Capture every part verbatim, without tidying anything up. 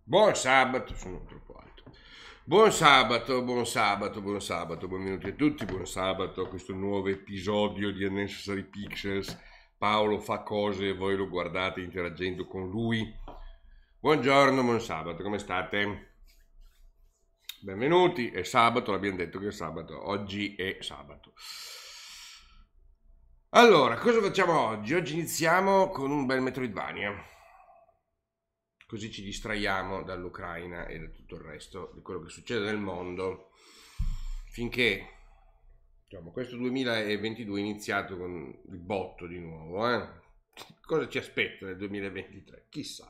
Buon sabato, sono troppo alto. Buon sabato, buon sabato, buon sabato, benvenuti a tutti, buon sabato a questo nuovo episodio di Unnecessary Pixels. Paolo fa cose e voi lo guardate interagendo con lui. Buongiorno, buon sabato, come state? Benvenuti, è sabato, l'abbiamo detto che è sabato, oggi è sabato. Allora, cosa facciamo oggi? Oggi iniziamo con un bel Metroidvania. Così ci distraiamo dall'Ucraina e da tutto il resto di quello che succede nel mondo, finché diciamo, questo duemilaventidue è iniziato con il botto di nuovo. Eh? Cosa ci aspetta nel duemilaventitré? Chissà.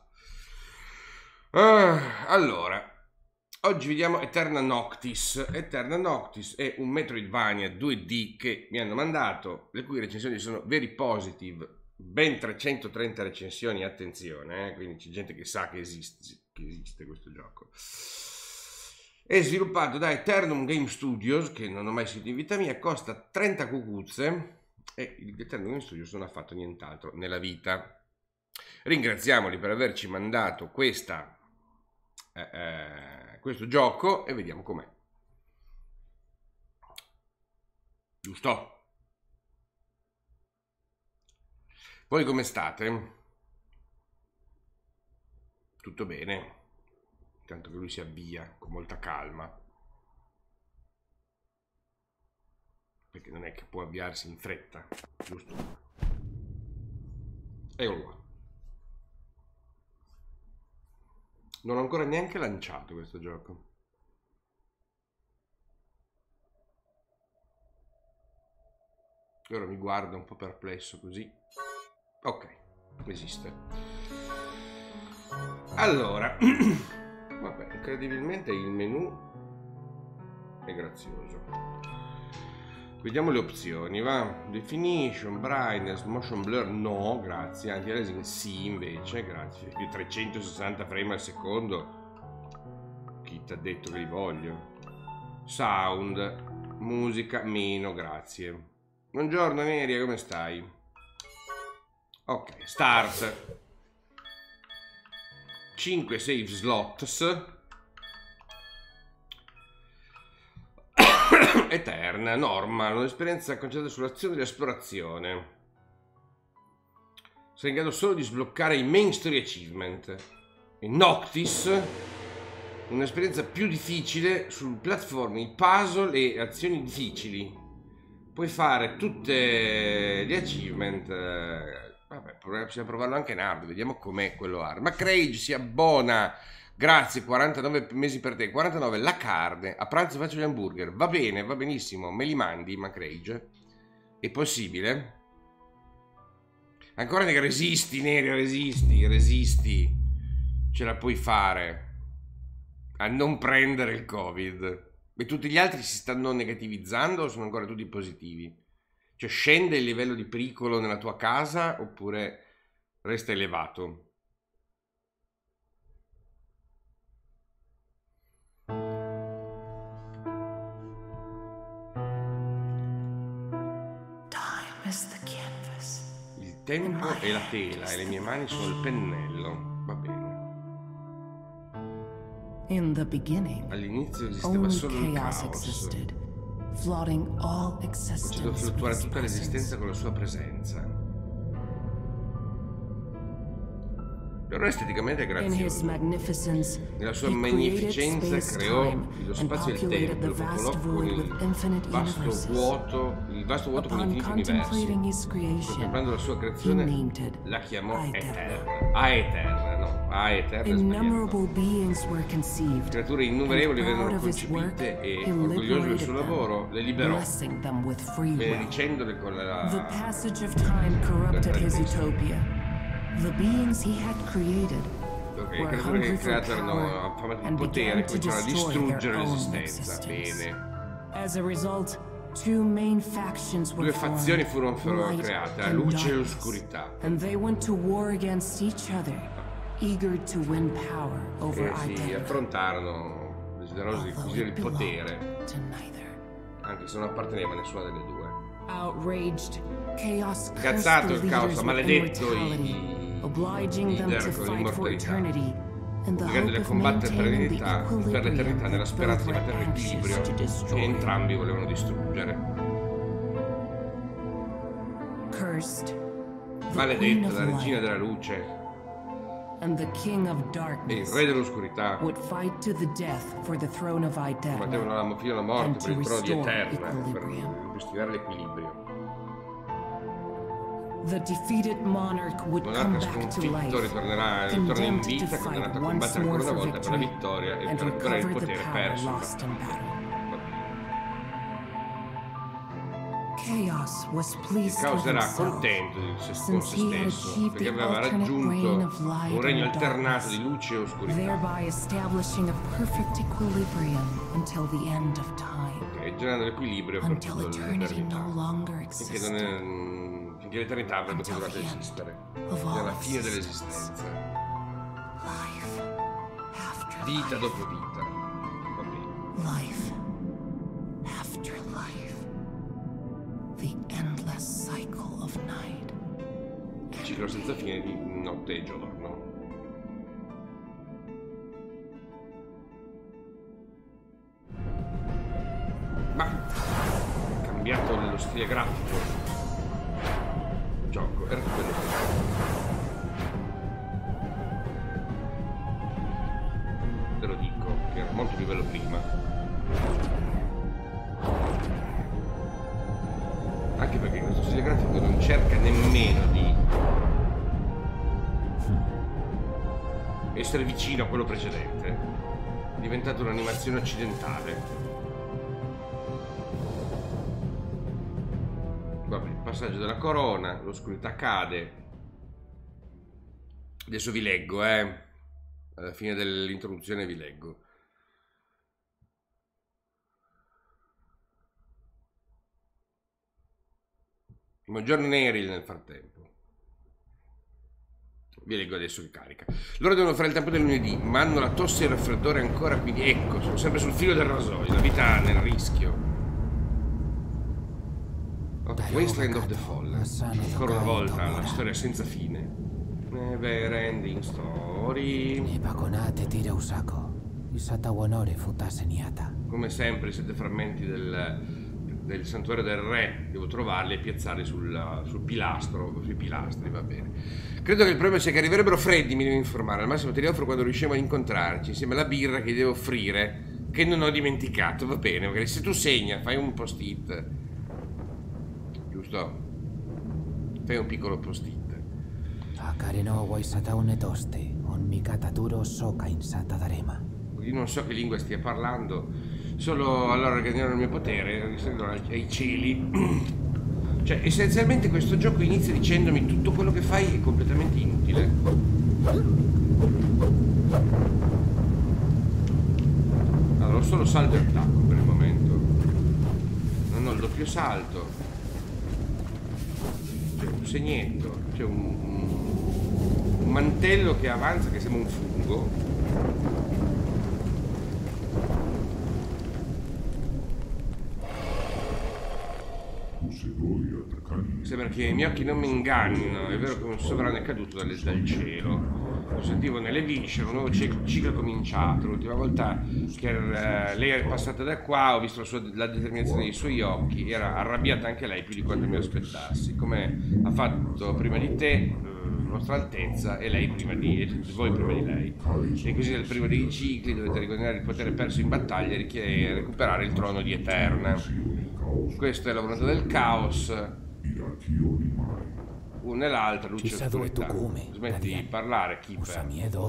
Ah, allora, oggi vediamo Eterna Noctis. Eterna Noctis è un Metroidvania due D che mi hanno mandato, le cui recensioni sono very positive. Ben trecentotrenta recensioni, attenzione, eh? Quindi c'è gente che sa che esiste, che esiste questo gioco. È sviluppato da Eternum Game Studios, che non ho mai sentito in vita mia, costa trenta cucuzze e il Eternum Game Studios non ha fatto nient'altro nella vita. Ringraziamoli per averci mandato questa, eh, eh, questo gioco e vediamo com'è. Giusto? Voi come state? Tutto bene? Intanto che lui si avvia con molta calma. Perché non è che può avviarsi in fretta, giusto? Eccolo qua. Non ho ancora neanche lanciato questo gioco. E ora mi guarda un po' perplesso così. Ok, esiste. Allora, vabbè, incredibilmente il menu è grazioso. Vediamo le opzioni, va? Definition, brightness, motion blur, no, grazie. Anti-aliasing, sì, invece, grazie. Più trecentosessanta frame al secondo. Chi ti ha detto che li voglio? Sound, musica, meno, grazie. Buongiorno Neria, come stai? Ok, start. cinque save slots. Eterna, normal, un'esperienza concentrata sull'azione e l'esplorazione. Sei in grado solo di sbloccare i main story achievement. E Noctis, un'esperienza più difficile sul platforming, puzzle e azioni difficili. Puoi fare tutte gli achievement. Vabbè, possiamo provarlo anche in hard, vediamo com'è quello hard. Ma Craig si abbona, grazie, quarantanove mesi per te, quarantanove la carne, a pranzo faccio gli hamburger, va bene, va benissimo, me li mandi, ma Craig, è possibile? Ancora ne resisti, Nerio, resisti, resisti, ce la puoi fare a non prendere il Covid. E tutti gli altri si stanno negativizzando o sono ancora tutti positivi? Cioè scende il livello di pericolo nella tua casa oppure resta elevato? Il tempo è la tela e le mie mani sono il pennello. Va bene. All'inizio esisteva solo il caos. Facendo fluttuare tutta l'esistenza con la sua presenza. Però esteticamente è grazioso. Nella sua magnificenza creò lo spazio e il tempo, lo popolò con il vasto vuoto, il vasto vuoto con infiniti universi. Contemplando la sua creazione, la chiamò Eterna. Aeterna, no, Aeterna. Creature innumerevoli vennero concepite e, orgoglioso del suo lavoro, le liberò, benedicendole con la... The beings he had created ok, le creature che ha creato erano affamate di potere, cominciarono a distruggere l'esistenza. Bene. As a result, two main factions were Due fazioni furono, furono light create, la and luce e darkness, l'oscurità. and they went to war against each other, eager to win power over E si identity. affrontarono, desiderosi di Although acquisire it il potere, belonged to neither. anche se non apparteneva a nessuna delle due. Outraged, Chaos cursed Incazzato the il caos leaders ha with maledetto immortality, i obliging them leader to con fight for l'immortalità. eternity obbligandoli a combattere per l'eternità, per l'eternità nella speranza di mantenere l'equilibrio che entrambi volevano distruggere. Maledetta la regina della luce e il re dell'oscurità combattevano fino alla morte per il trono di Eterna, per ripristinare l'equilibrio. Il monarca sconfitto ritornerà, ritorna in vita, condannato a combattere ancora una volta per la vittoria e per recuperare il potere perso. Il caos era contento di se, con se stesso perché aveva raggiunto un regno alternato di luce e oscurità. Ok, generando l'equilibrio per tutta l'eternità. Finché, non è, finché l'eternità avrebbe continuato ad esistere. Fino alla fine dell'esistenza. Vita dopo vita. Va bene. Il ciclo senza fine di notte e giorno. Ma è cambiato lo stile grafico. Il gioco era quello che te lo dico, che era molto più bello prima. Anche perché questo stile grafico non cerca nemmeno di essere vicino a quello precedente. È diventato un'animazione occidentale. Vabbè, passaggio della corona, l'oscurità cade. Adesso vi leggo, eh. Alla fine dell'introduzione vi leggo. Buongiorno Neril nel frattempo. Vi leggo adesso che carica. Loro devono fare il tempo del lunedì, ma hanno la tosse e il raffreddore ancora, quindi ecco, sono sempre sul filo del rasoio, la vita nel rischio. Okay, Wasteland of the Fallen. Ancora una volta, una storia senza fine. Never ending story. Come sempre, i sette frammenti del... del santuario del re, devo trovarli e piazzarli sul, sul pilastro, sui pilastri, va bene. Credo che il problema sia che arriverebbero freddi, mi devo informare, al massimo te li offro quando riusciamo ad incontrarci, insieme alla birra che gli devo offrire, che non ho dimenticato, va bene, magari se tu segna, fai un post-it, giusto? Fai un piccolo post-it. Io non so che lingua stia parlando, solo allora che il mio potere, risalendo ai cieli. Cioè, essenzialmente questo gioco inizia dicendomi tutto quello che fai è completamente inutile. Allora, ho solo salto e attacco per il momento. Non ho il doppio salto. C'è un segnetto, c'è un, un mantello che avanza che sembra un fungo. Sembra che i miei occhi non mi ingannino, è vero che un sovrano è caduto dal, dal cielo. Lo sentivo nelle viscere, un nuovo ciclo è cominciato. L'ultima volta che uh, lei è passata da qua ho visto la, sua, la determinazione dei suoi occhi, era arrabbiata anche lei più di quanto mi aspettassi, come ha fatto prima di te, uh, vostra altezza, e lei prima di, e voi prima di lei. E così nel primo dei cicli dovete riguadagnare il potere perso in battaglia e recuperare il trono di Eterna. Questa è la volontà del caos. Una e l'altra, luce e oscurità. Smetti di parlare, Keeper.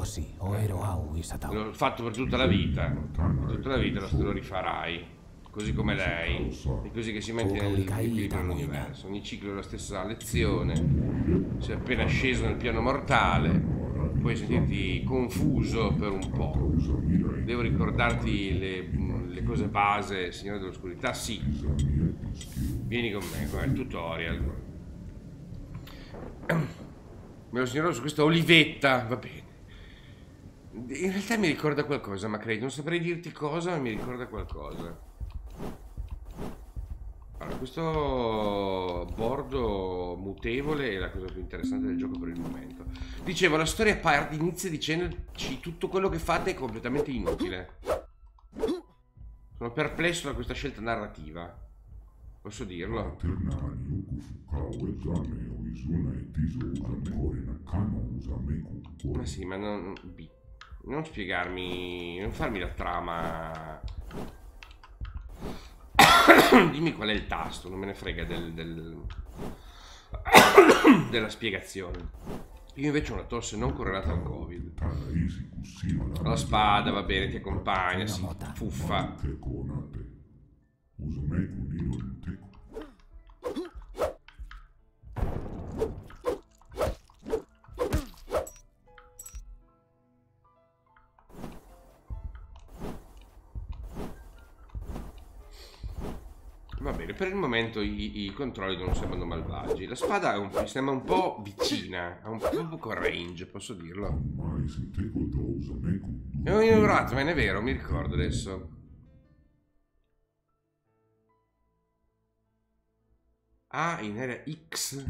L'ho fatto per tutta la vita. Per tutta la vita lo, lo rifarai. Così come lei. È così che si mantiene l'equilibrio nell'universo. Ogni ciclo è la stessa lezione. Sei appena sceso nel piano mortale. Puoi sentirti confuso per un po'. Devo ricordarti le, le cose base, Signore dell'Oscurità? Sì. Vieni con me, qua è il tutorial. Me lo segnerò su questa olivetta, va bene. In realtà mi ricorda qualcosa, ma credo, non saprei dirti cosa, ma mi ricorda qualcosa. Allora, questo bordo mutevole è la cosa più interessante del gioco per il momento. Dicevo, la storia parte, inizia dicendoci tutto quello che fate è completamente inutile. Sono perplesso da questa scelta narrativa. Posso dirlo? Ma sì, ma non... Non spiegarmi... Non farmi la trama... Dimmi qual è il tasto, non me ne frega del, del... della spiegazione. Io invece ho una tosse non correlata al Covid. La spada, va bene, ti accompagna, si fuffa. Va bene, per il momento i, i controlli non sembrano malvagi. La spada è un, mi sembra un po' vicina, ha un po' poco range, posso dirlo. È un ignorato, ma è vero, mi ricordo adesso. Ah, in area X.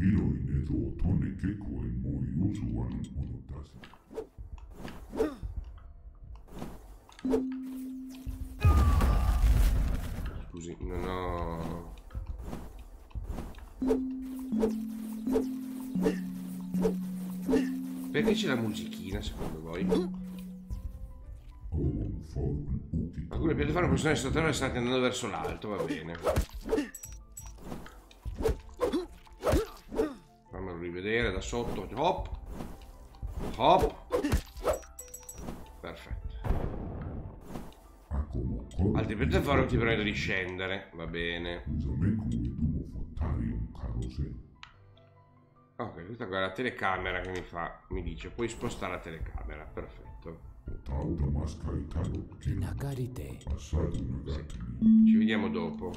Scusi, non ho... Perché c'è la musichina, secondo voi? Alcune piattaforme possono essere sotterranee e state andando verso l'alto, va bene. Fammelo rivedere da sotto. Hop. Hop. Perfetto. Altre piattaforme ti permettono di scendere, va bene. Ok, questa qua è la telecamera che mi fa, mi dice puoi spostare la telecamera, perfetto. Sì. Ci vediamo dopo.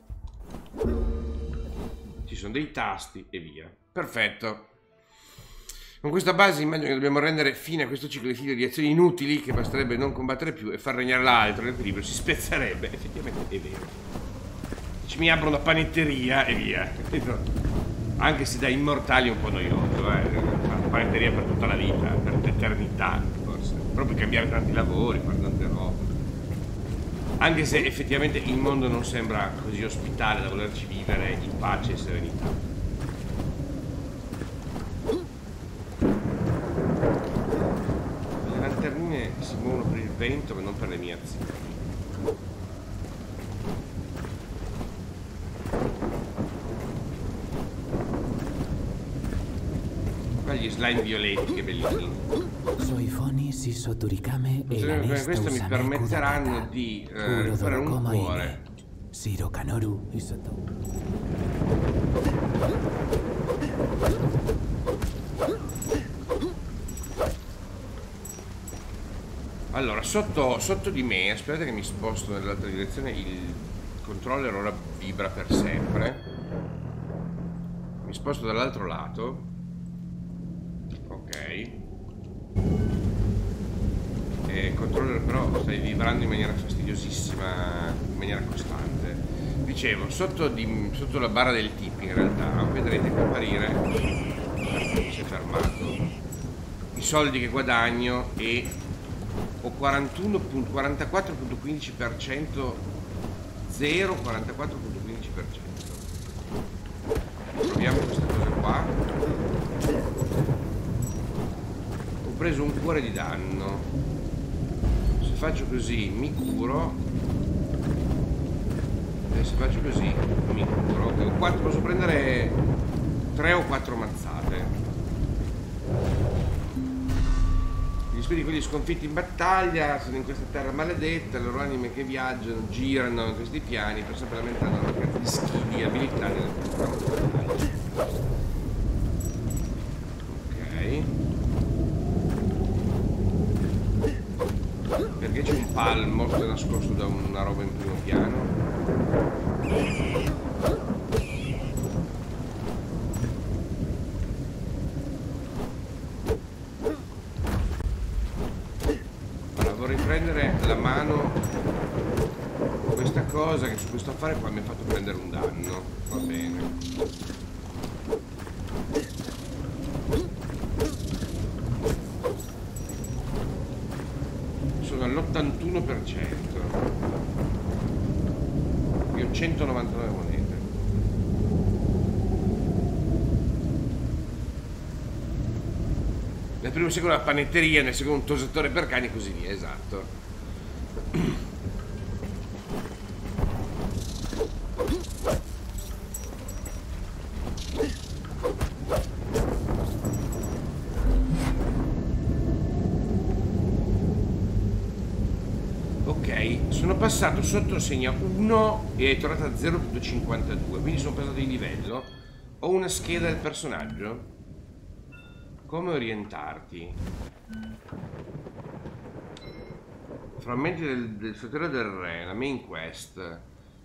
Ci sono dei tasti e via. Perfetto. Con questa base immagino che dobbiamo rendere fine a questo ciclo di filo di azioni inutili che basterebbe non combattere più e far regnare l'altro, l'equilibrio si spezzerebbe. Effettivamente è vero. Ci mi apro una panetteria e via. Anche se da immortali è un po' noioso, eh. Una panetteria per tutta la vita, per l'eternità, forse. Proprio cambiare tanti lavori, fare tante robe. Anche se effettivamente il mondo non sembra così ospitale da volerci vivere in pace e serenità. Le lanternine si muovono per il vento ma non per le mie azioni. Gli slime violetti, che bellini. Questo mi permetteranno di eh, fare un cuore. Allora, sotto, sotto di me, aspetta che mi sposto nell'altra direzione, il controller ora vibra per sempre. Mi sposto dall'altro lato. Ok. E il controller però stai vibrando in maniera fastidiosissima, in maniera costante. Dicevo, sotto, di, sotto la barra del tipping in realtà vedrete comparire, si è fermato, i soldi che guadagno e ho quarantuno virgola quarantaquattro virgola quindici per cento, zero virgola quarantaquattro virgola quindici per cento. Proviamo questa cosa qua. Ho preso un cuore di danno. Se faccio così mi curo. E se faccio così mi curo. Quattro, posso prendere tre o quattro mazzate. Gli spiriti, quelli sconfitti in battaglia, sono in questa terra maledetta, le loro anime che viaggiano, girano in questi piani per sempre lamentare la mancanza di schidi e abilità nel campo di battaglia. Ok. Perché c'è un palmo che è nascosto da una roba in primo piano? Allora vorrei prendere la mano questa cosa che su questo affare qua mi ha fatto prendere un danno. Va bene. Sono all'ottantuno per cento. Io ho centonovantanove monete. Nel primo secondo la panetteria, nel secondo un tosatore per cani e così via, esatto. Ok, sono passato sotto il segno uno e è tornato a zero virgola cinquantadue, quindi sono passato di livello. Ho una scheda del personaggio. Come orientarti? Frammenti del, del sotterraneo del re, la main quest,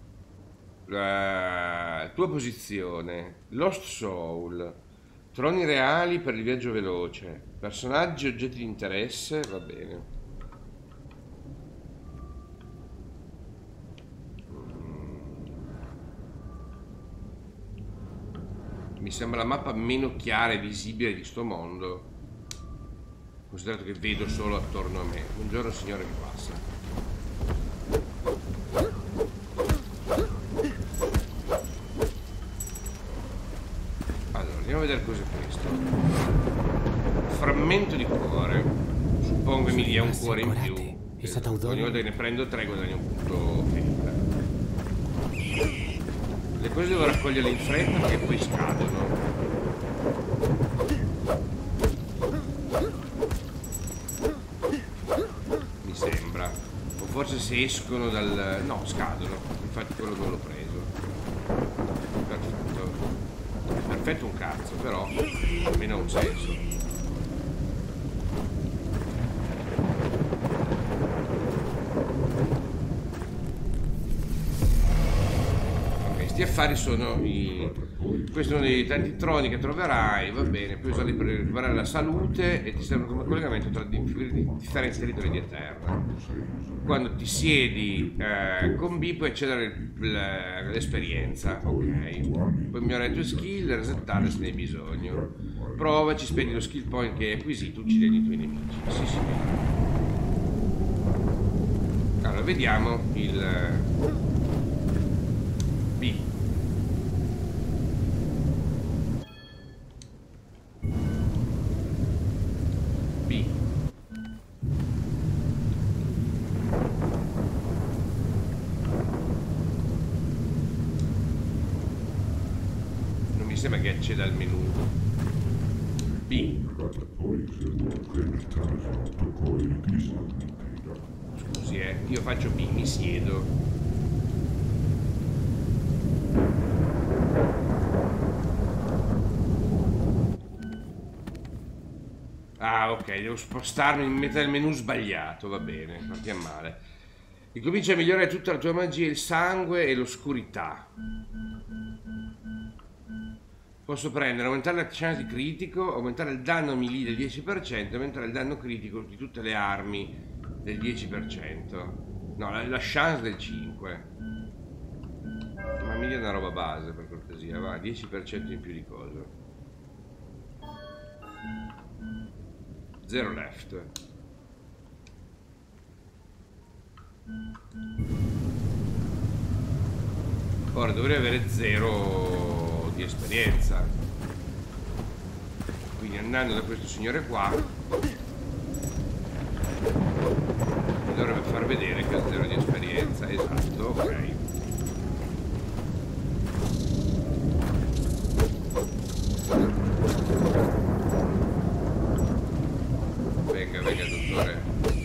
la tua posizione, Lost Soul, troni reali per il viaggio veloce, personaggi e oggetti di interesse, va bene. Mi sembra la mappa meno chiara e visibile di sto mondo, considerato che vedo solo attorno a me. Buongiorno signore che passa. Allora, andiamo a vedere cos'è questo. Frammento di cuore. Suppongo che mi dia un cuore in più. Ogni volta che ne prendo tre guadagno un punto ferita. Le cose devo raccoglierle in fretta perché poi scadono. Mi sembra. O forse se escono dal... no, scadono. Infatti quello non l'ho preso. Perfetto. Perfetto un cazzo, però almeno ha un senso. Gli affari sono i... questi sono dei tanti troni che troverai, va bene, puoi usarli per recuperare la salute e ti servono come collegamento tra differenti territori di Eterna. Quando ti siedi eh, con B puoi accedere all'esperienza, ok. Puoi migliorare le tue skill e resettarle se ne hai bisogno. Provaci, spendi lo skill point che hai acquisito uccidendo i tuoi nemici. Sì, sì. Allora, vediamo il... B. B. Non mi sembra che acceda al menu. B. Scusi, eh, io faccio B, mi siedo. Ah, ok, devo spostarmi in metà del menu sbagliato, va bene, partiamo male. Ricomincia a migliorare tutta la tua magia, il sangue e l'oscurità. Posso prendere, aumentare la chance di critico, aumentare il danno melee del dieci per cento, aumentare il danno critico di tutte le armi del dieci per cento. No, la, la chance del cinque per cento. Ma mi dia una roba base, per cortesia, va, dieci per cento in più di cosa. Zero left. Ora dovrei avere zero di esperienza. Quindi andando da questo signore qua mi dovrebbe far vedere che ha zero di esperienza. Esatto, ok. Venga, venga, dottore.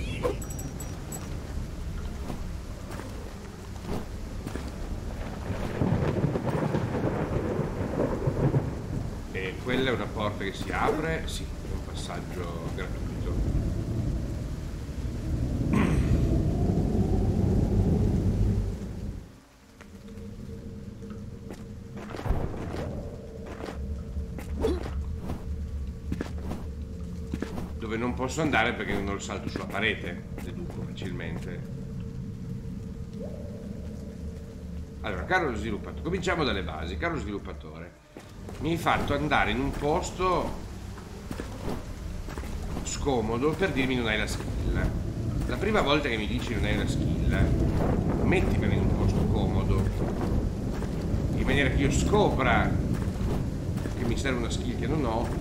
E quella è una porta che si apre? Sì, è un passaggio gratuito. Dove non posso andare perché non lo salto sulla parete, deduco facilmente. Allora, caro sviluppatore, cominciamo dalle basi. Caro sviluppatore, mi hai fatto andare in un posto scomodo per dirmi non hai la skill. La prima volta che mi dici non hai la skill, mettimela in un posto comodo, in maniera che io scopra che mi serve una skill che non ho.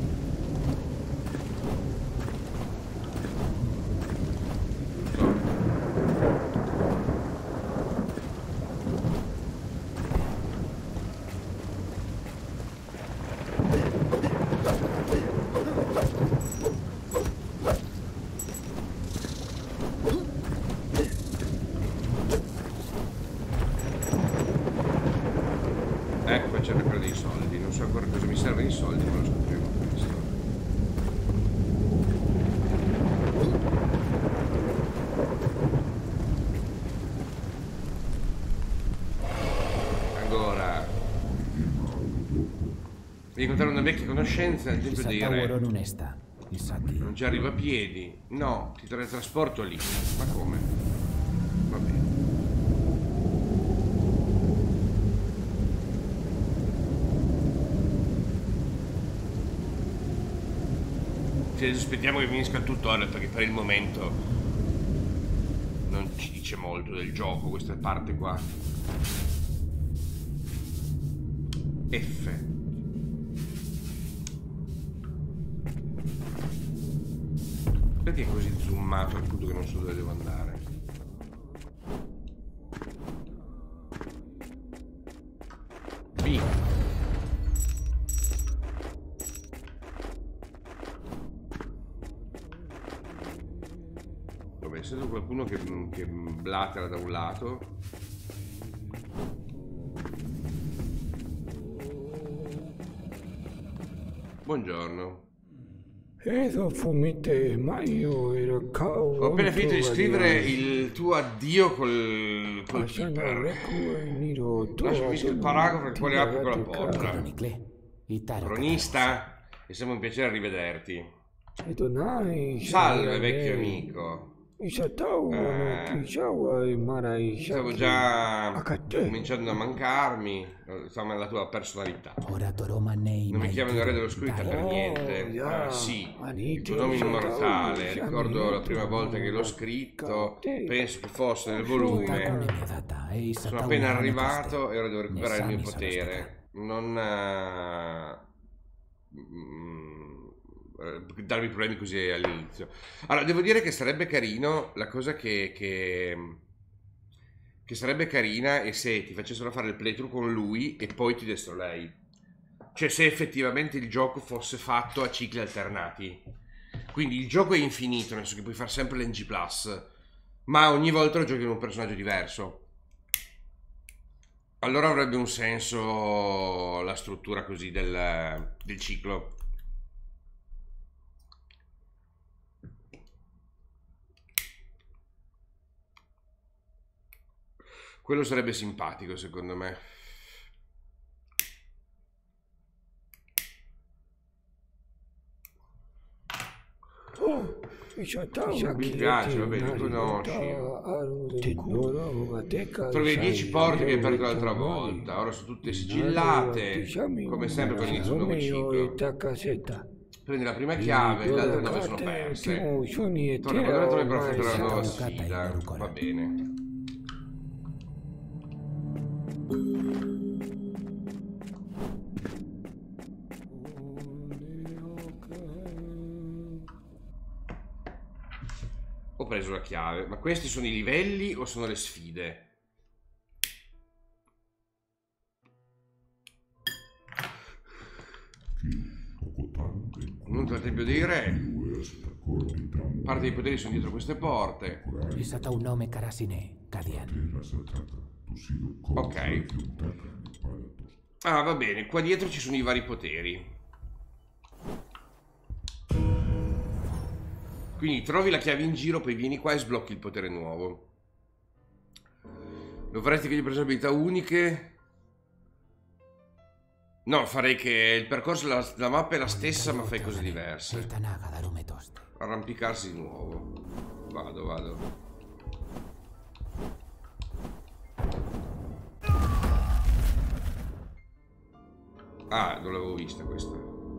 Incontrare una vecchia conoscenza nel tempio dei re. Non ci arrivo a piedi. No, ti teletrasporto lì. Ma come? Va bene. Ci aspettiamo che finisca il tutorial, perché per il momento non ci dice molto del gioco questa parte qua. F. Perché è così zoomato al punto che non so dove devo andare? B. Vabbè, essendo qualcuno che, che blatera da un lato. Buongiorno. Ho appena finito di scrivere il tuo addio col, col Piper. Lascia finisco il paragrafo nel quale apro la porta. Cronista, è sempre un piacere rivederti. Salve vecchio amico. Eh, stavo già cominciando a mancarmi, insomma, la tua personalità. Non mi chiamano il re dell'oscurità per niente. Ah, sì, il tuo nome immortale. Ricordo la prima volta che l'ho scritto, penso che fosse nel volume. Sono appena arrivato e ora devo recuperare il mio potere. Non darmi problemi così all'inizio. Allora, devo dire che sarebbe carino, la cosa che, che che sarebbe carina è se ti facessero fare il playthrough con lui e poi ti dessero lei. Cioè, se effettivamente il gioco fosse fatto a cicli alternati. Quindi il gioco è infinito, nel senso che puoi fare sempre l'N G plus, ma ogni volta lo giochi con un personaggio diverso. Allora avrebbe un senso la struttura così del, del ciclo. Quello sarebbe simpatico, secondo me. Oh, mi piace, vabbè, li conosci. Trovi dieci porte che hai aperto l'altra volta. Ora sono tutte sigillate, come sempre per l'inizio del nuovo ciclo. Prendi la prima chiave, le altre nove sono perse. Torna quando trovi per affrontare la nuova sfida. Va bene. Ho preso la chiave, ma questi sono i livelli o sono le sfide? Non tra il tempio dei re. Parte dei poteri sono dietro queste porte. Ok. Ah, va bene, qua dietro ci sono i vari poteri. Quindi trovi la chiave in giro, poi vieni qua e sblocchi il potere nuovo. Lo faresti che gli preso abilità uniche? No, farei che il percorso, la, la mappa è la stessa, ma fai cose diverse. Arrampicarsi di nuovo. Vado, vado. Ah, non l'avevo vista questa.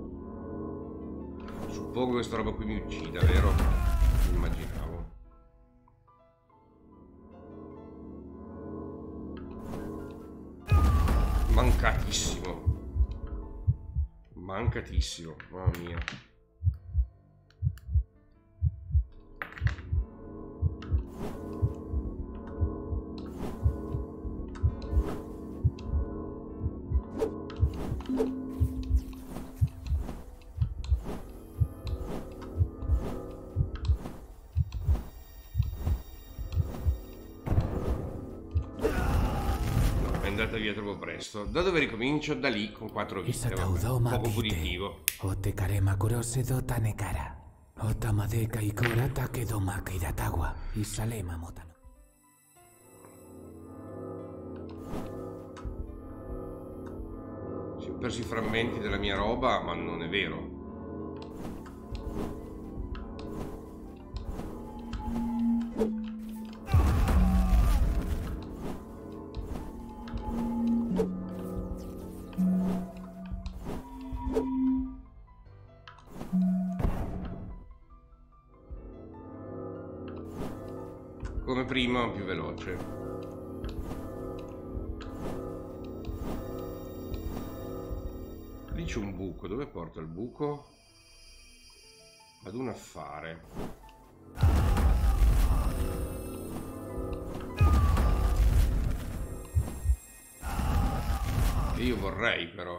Suppongo che sta roba qui mi uccida, vero? Immaginavo. Mancatissimo. Mancatissimo, mamma mia. Andata via troppo presto. Da dove ricomincio? Da lì con quattro vite. Poco punitivo. Otekarema kurosedo tanekara. Otamadeka ikora takedo makidatawa. Isalema motano. Si ho perso i frammenti della mia roba, ma non è vero. Come prima, più veloce. Lì c'è un buco. Dove porta il buco? Ad un affare. Che io vorrei, però.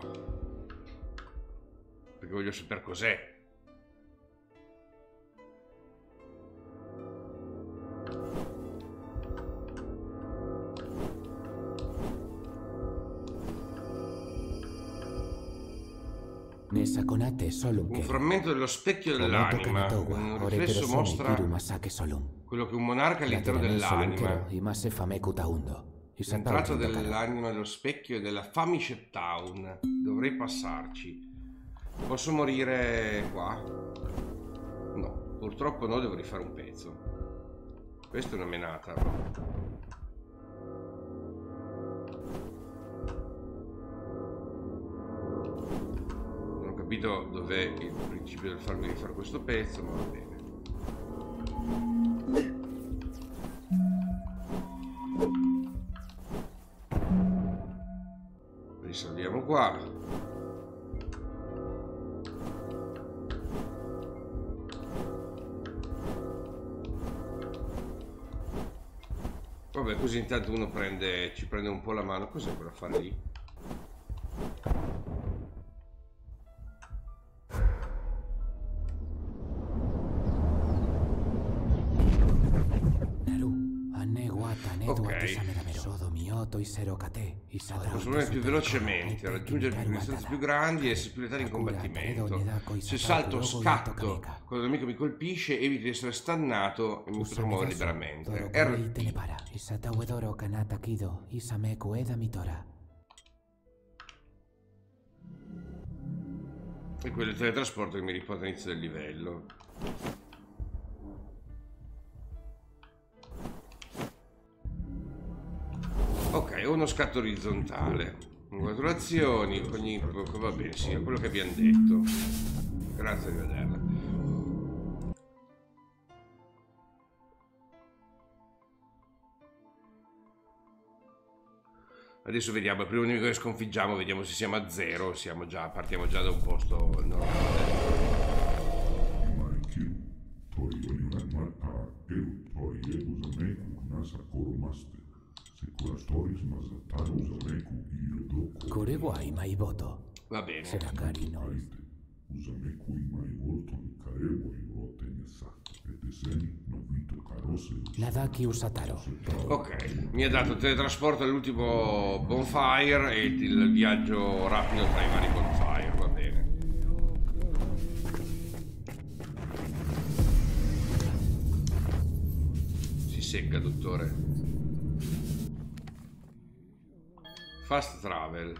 Perché voglio sapere cos'è. Un frammento dello specchio dell'anima. Un riflesso mostra quello che un monarca all'interno dell'anima. L'entrata dell'anima dello specchio della Famished Town. Dovrei passarci. Posso morire qua? No, purtroppo no, devo rifare un pezzo. Questa è una menata. Capito dov'è il principio del farmi rifare questo pezzo, ma va bene. Risalviamo qua. Vabbè, così intanto uno prende, ci prende un po' la mano. Cos'è quell'affare lì? Posso muovere più velocemente, raggiungere più distanze più grandi e essere più letali in combattimento. Se salto o scatto quando l'amico mi colpisce, evito di essere stannato e mi potrò muovere liberamente. R T. E quello è il teletrasporto che mi riporta all'inizio del livello. Ok, uno scatto orizzontale. Quattro azioni, ogni... va bene, sì, è quello che abbiamo detto. Grazie di vederla. Adesso vediamo, il primo nemico che sconfiggiamo, vediamo se siamo a zero, siamo già, partiamo già da un posto normale. Va bene. Ok, mi ha dato teletrasporto all'ultimo bonfire e il viaggio rapido tra i vari bonfire, va bene. Si secca, dottore. Fast travel.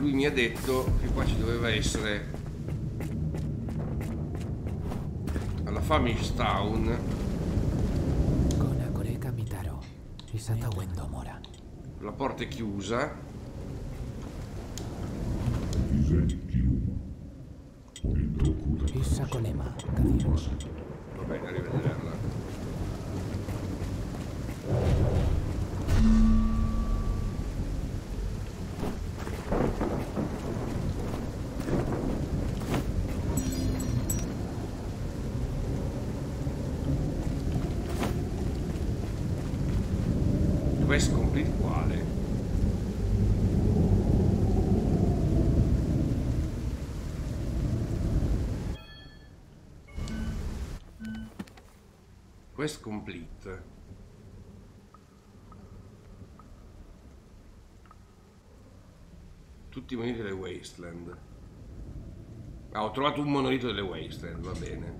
lui mi ha detto che qua ci doveva essere alla Famish Town la porta è chiusa. Va bene, arrivederla. Quest complete quale? Quest complete. Tutti i monoliti delle Wasteland. Ah, ho trovato un monolito delle Wasteland, va bene.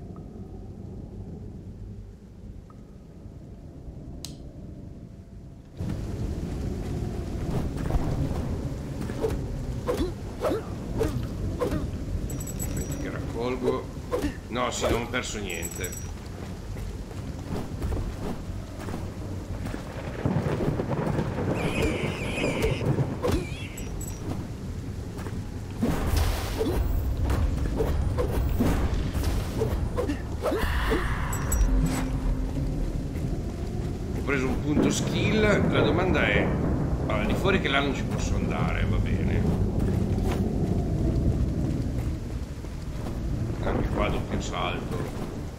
No, sì, non ho perso niente. Ho preso un punto skill. La domanda è: allora, di fuori che là non ci posso andare, va bene. Anche qua doppio salto.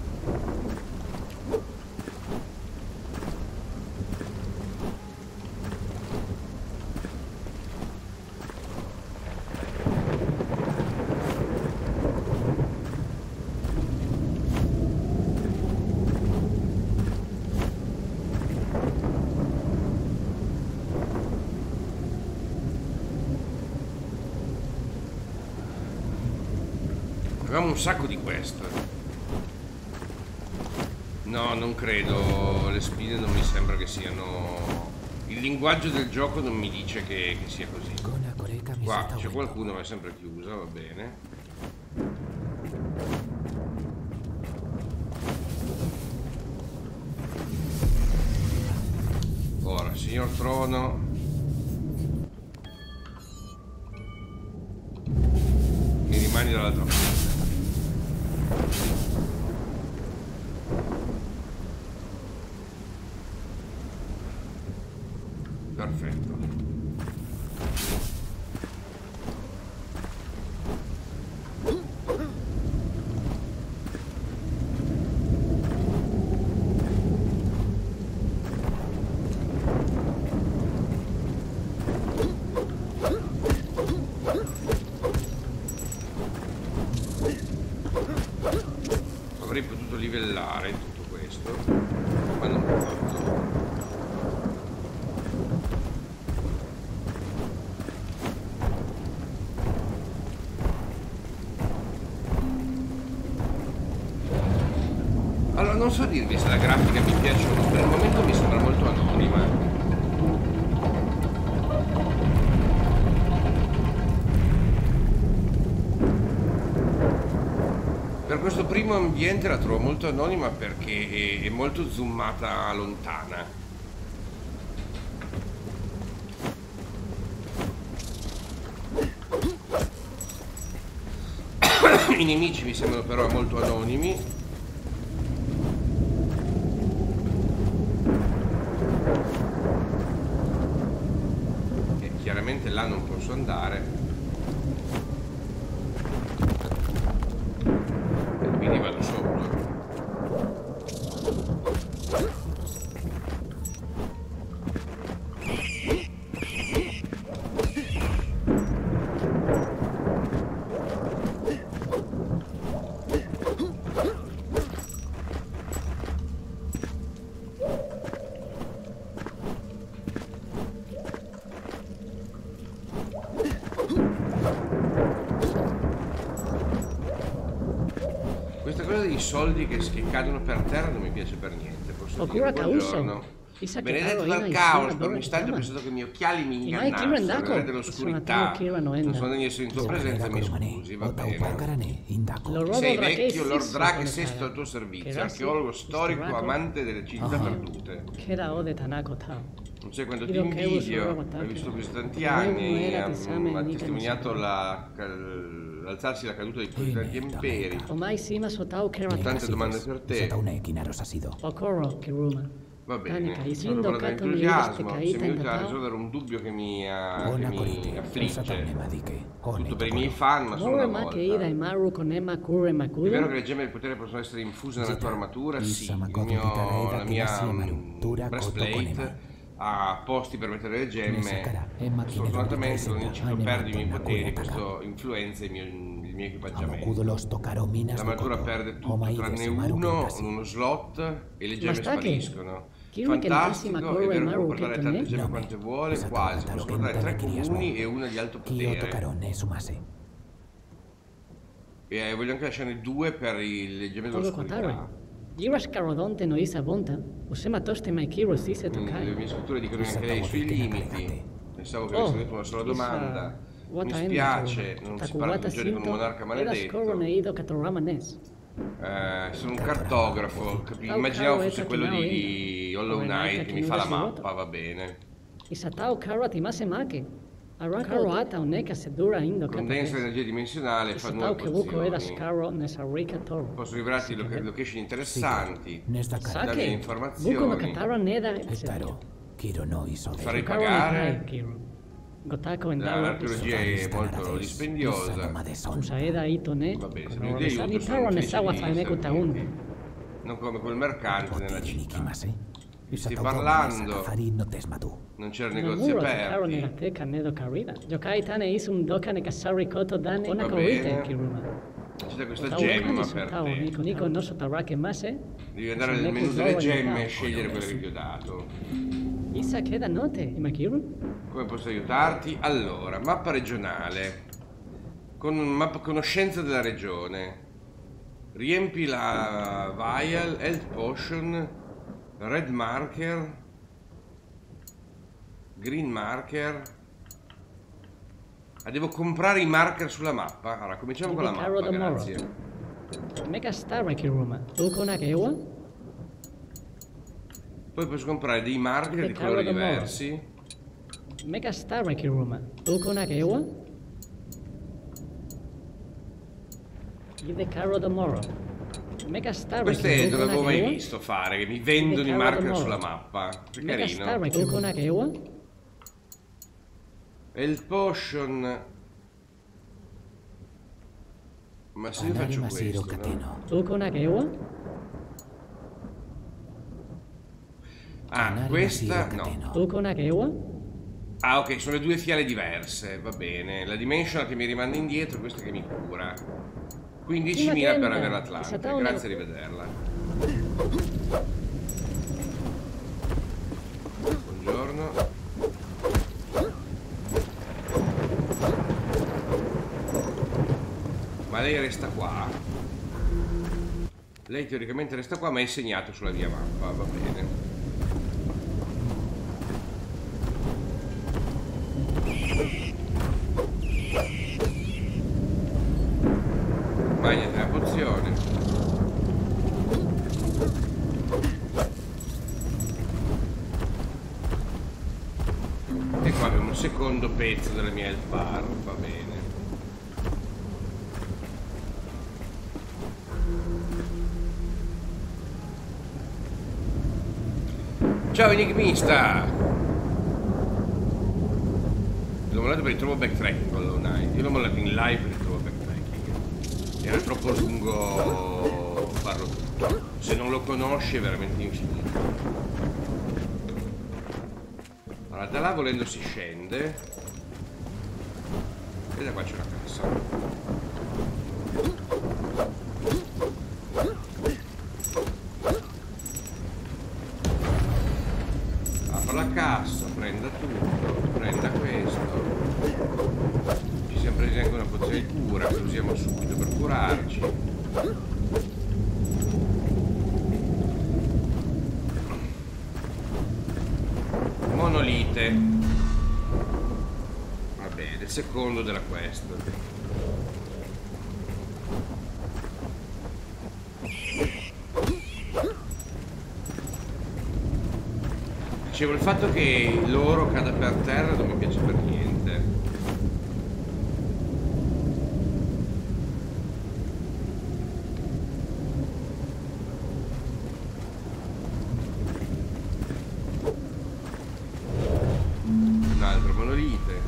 Avevamo un sacco di quest. No, non credo. Le spine non mi sembra che siano... Il linguaggio del gioco non mi dice che, che sia così. Qua c'è qualcuno ma è sempre chiusa, va bene. Ora, signor Trono. Mi rimani dall'altra parte. Perfetto. Avrei potuto livellare tutto questo, ma non l'ho fatto. Allora, non so dirvi se la grafica mi piace o no, per il momento mi sembra molto anonima. Per questo primo ambiente la trovo molto anonima perché è molto zoomata lontana. I nemici mi sembrano però molto anonimi. E chiaramente là non posso andare. Quindi vado sopra. Questa cosa dei soldi che, che cadono per terra non mi piace per niente. Posso dire buongiorno. Benedetto dal caos, per un istante ho pensato che i miei occhiali mi ingannassero, il re dell'oscurità. Non sono degno di essere in tua presenza, mi scusi, va bene. Sei vecchio, Lord Drake Sesto al tuo servizio, archeologo storico, amante delle città perdute. Non sai quanto ti invidio, hai vissuto così tanti anni, ha testimoniato l'alzarsi e la caduta di tutti gli imperi. Ho tante domande per te. Va bene, sono parlato di entusiasmo, se mi aiuta a risolvere un dubbio che mi, uh, che mi affligge. Tutto per i miei fan, ma solo una volta. È vero che le gemme del potere possono essere infuse nella tua armatura? Sì, il mio, la mia um, breastplate ha posti per mettere le gemme. Sfortunatamente non incito perdi i miei poteri, questo influenza il mio, il mio equipaggiamento. L'armatura perde tutto tranne uno, uno slot, e le gemme spariscono. Fantastico, è vero che può portare tante gemme quante vuole, quasi, posso portare tre comuni e una di alto potere. E voglio anche lasciarne due per i, le gemme dell'oscurità. Le mie scritture dicono anche lei i suoi limiti. Pensavo che avessi detto una sola domanda. Mi spiace, non si parla tutti i giorni con un monarca maledetto. Eh, sono un cartografo, immaginavo fosse quello di Hollow Knight che mi fa la mappa, va bene. Condensa l'energia dimensionale e fa nuove pozioni. Posso rivelarti location interessanti, darvi informazioni, farei pagare. L'archeologia è molto dispendiosa. Va bene, se non ti aiuto sono difficili, non come quel mercante nella città. Stai parlando? Non c'era negozio aperti. Va bene. C'è questa gemma per te. Devi andare nel menu delle gemme e scegliere quelle che ti ho dato. Come posso aiutarti? Allora, mappa regionale. Con mappa conoscenza della regione. Riempi la vial, health potion, red marker, green marker. Ah, devo comprare i marker sulla mappa. Allora, cominciamo con la mappa, grazie. Poi posso comprare dei marker di colori diversi. Queste non l'avevo mai visto fare, che mi vendono i marker sulla mappa. Che carino. E il potion. Ma se io faccio questo, no? Ah, questa no. Ah, ok, sono le due fiale diverse, va bene. La dimensional che mi rimanda indietro, questa che mi cura. quindicimila per avere l'Atlante, grazie, arrivederla. Buongiorno. Ma lei resta qua? Lei teoricamente resta qua, ma è segnato sulla mia mappa, va bene. Magnate la pozione. E qua abbiamo un secondo pezzo della mia health bar, va bene. Ciao enigmista! L'ho mollato per il trovo backtracking con Hollow Knight. Io l'ho mollato in live per il trovo backtracking. Era troppo lungo farlo tutto. Se non lo conosci è veramente infinito. Allora, da là volendo si scende. E da qua c'è una cassa. La cassa, prenda tutto, prenda questo. Ci siamo presi anche una pozione di cura che usiamo subito per curarci. il secondo della quest. Dicevo, il fatto che l'oro cada per terra non mi piace per niente. Un altro monolite.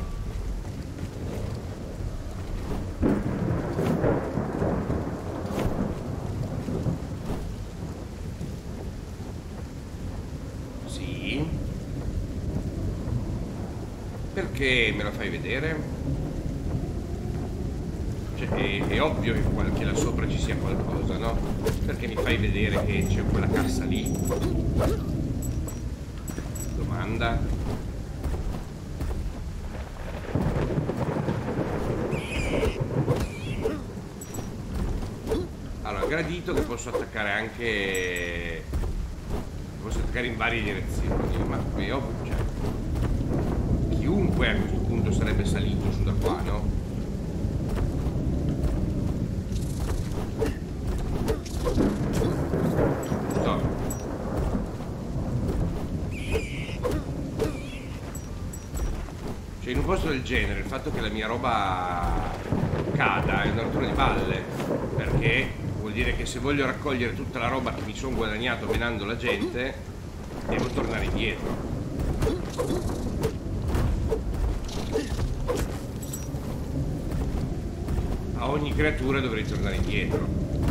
Sì. Perché me la fai vedere? Cioè, è, è ovvio che, qua, che là sopra ci sia qualcosa, no? Perché mi fai vedere che c'è quella cassa lì? Domanda. Allora, gradito che posso attaccare anche... Posso attaccare in varie direzioni, ma è ovvio, cioè... Chiunque a questo punto sarebbe salito su da qua, no? Giusto? Cioè, in un posto del genere il fatto che la mia roba cada è una rottura di balle, perché vuol dire che se voglio raccogliere tutta la roba che mi sono guadagnato menando la gente devo tornare indietro. A ogni creatura dovrei tornare indietro.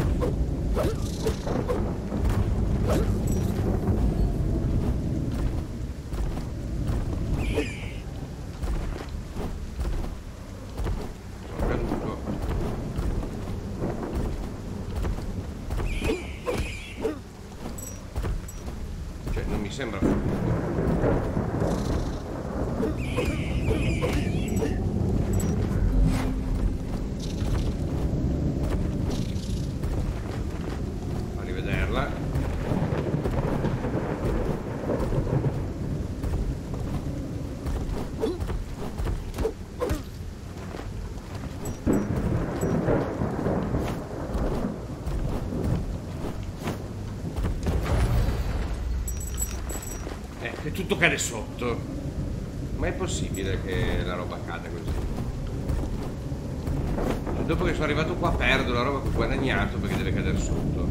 Sono caduto. Cioè, non mi sembra fatto. Che tutto cade sotto. Ma è possibile che la roba cada così? Cioè, dopo che sono arrivato qua perdo la roba che ho guadagnato perché deve cadere sotto.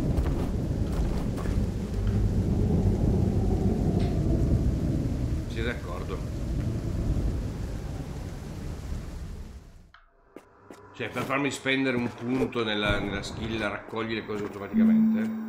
Siete d'accordo? Cioè, per farmi spendere un punto nella, nella skill raccogli le cose automaticamente?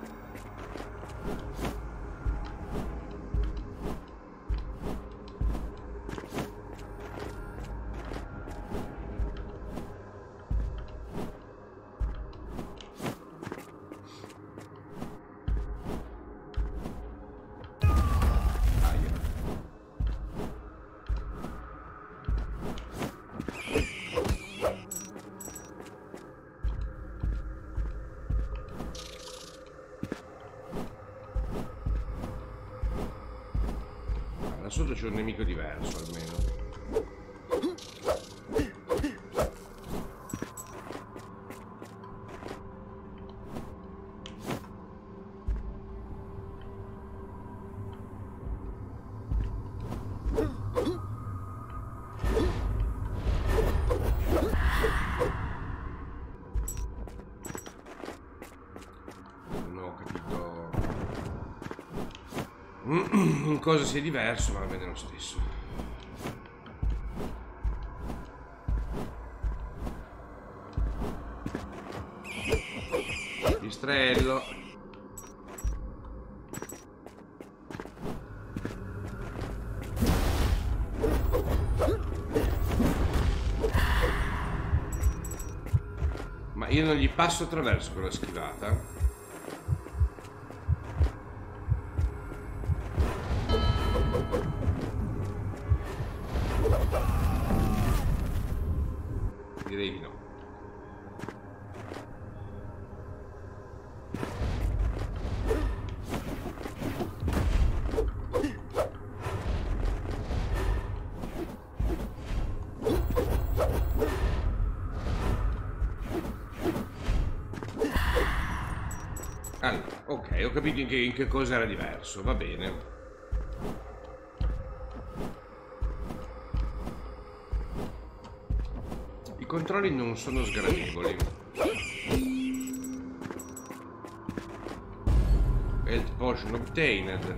Sotto c'è un nemico diverso almeno. Non ho capito in cosa sia diverso, ma va bene lo stesso. Pistrello. Ma io non gli passo attraverso con la schivata. Direi di no. Allora, ok, ho capito in che, in che cosa era diverso, va bene. I controlli non sono sgradevoli. Health potion obtained.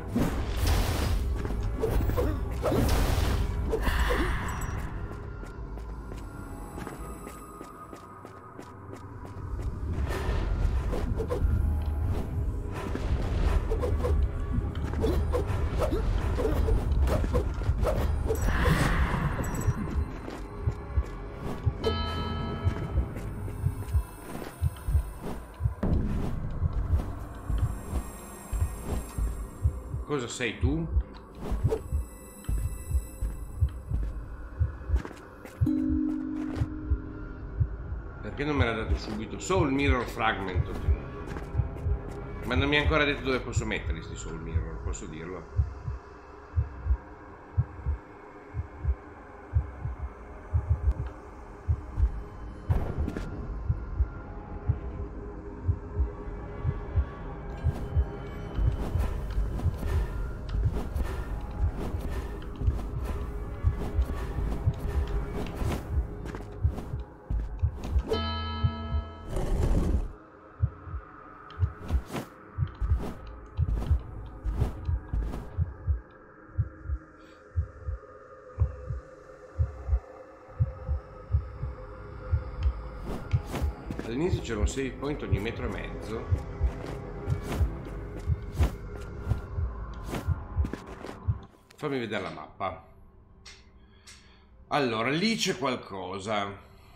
Cosa sei tu? Perché non me l'ha dato subito? Soul Mirror Fragment ottenuto. Ma non mi ha ancora detto dove posso metterli sti Soul Mirror, posso dirlo? All'inizio c'era un save point ogni metro e mezzo. Fammi vedere la mappa. Allora, lì c'è qualcosa.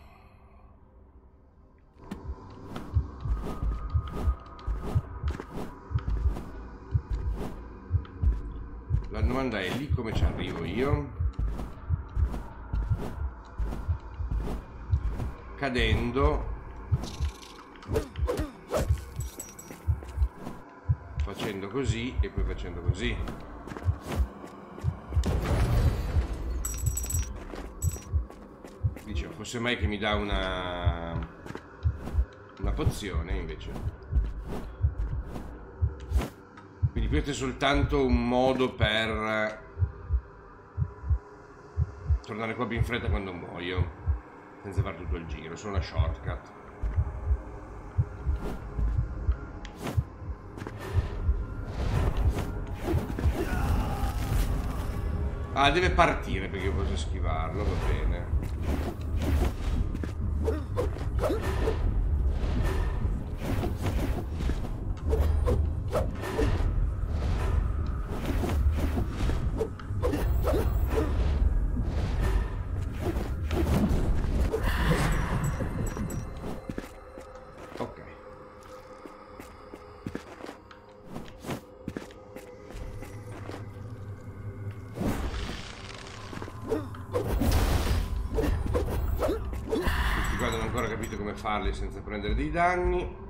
La domanda è lì come ci arrivo io? Cadendo. Facendo così e poi facendo così. Dicevo, fosse mai che mi dà una una pozione, invece. Quindi questo è soltanto un modo per tornare qua più in fretta quando muoio, senza fare tutto il giro, solo una shortcut. Ah, deve partire perché io posso schivarlo, va bene. Ok. Qua non ho ancora capito come farli senza prendere dei danni.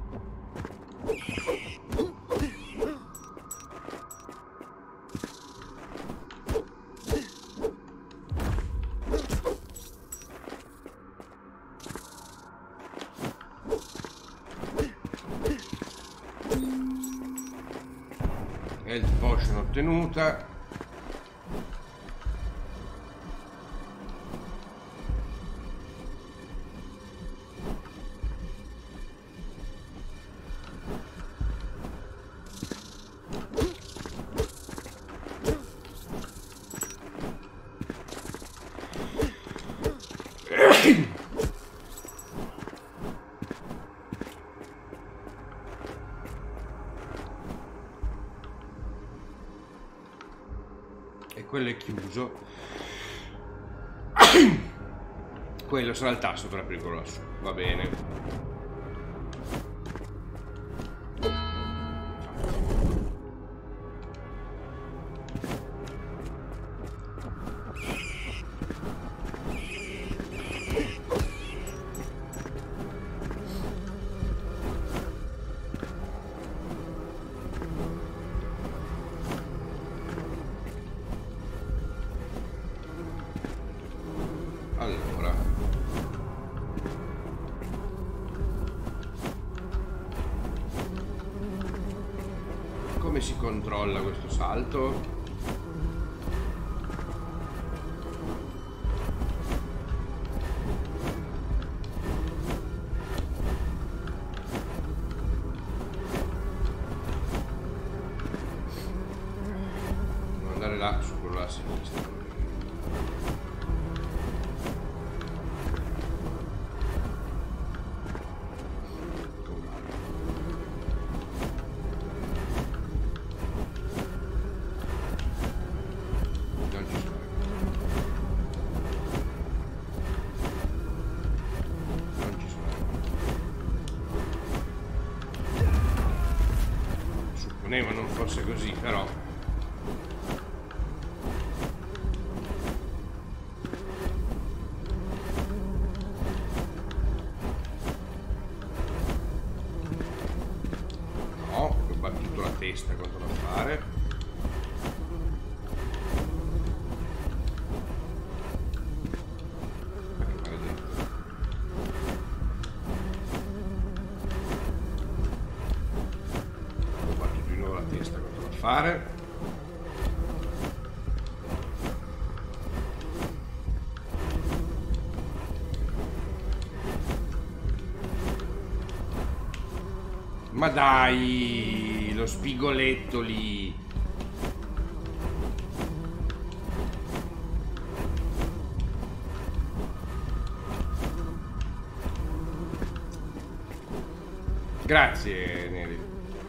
Health potion ottenuta. E quello è chiuso. Quello sarà il tasto per aprirlo lassù, va bene. Allora, Come si controlla questo salto? Devo andare là, su quello là a sinistra. Non fosse così, però no, ho battuto la testa contro l'affare. Ma che maledetto. Testa contro l'affare. Ma dai, lo spigoletto lì. Grazie, Neri.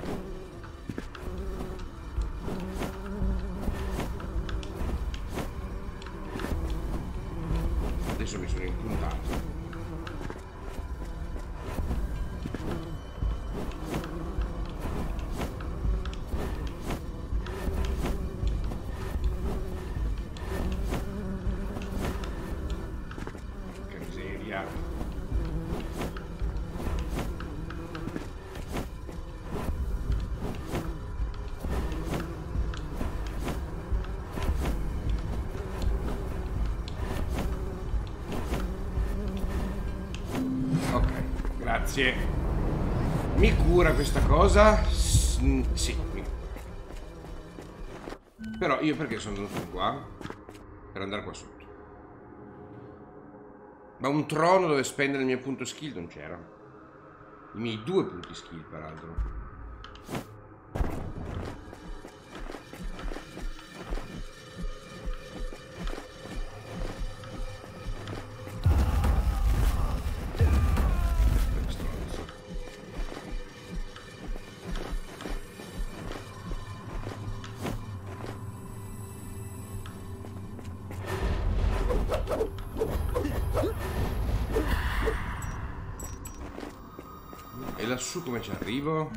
Adesso mi sono impuntato. Che miseria. Grazie. Mi cura questa cosa? S sì, mi cura. Però io perché sono venuto qua? Per andare qua sotto. Ma un trono dove spendere il mio punto skill non c'era. I miei due punti skill, peraltro. E lassù come ci arrivo?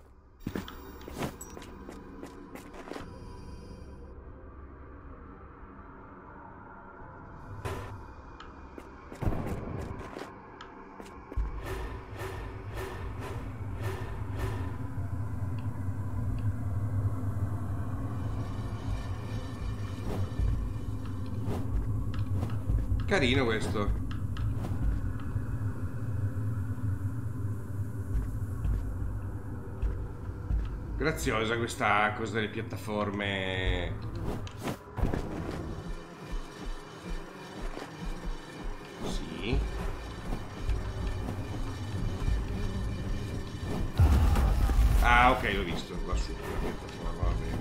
Carino questo. Graziosa questa cosa delle piattaforme. Sì. Ah, ok, l'ho visto qua su. Va bene.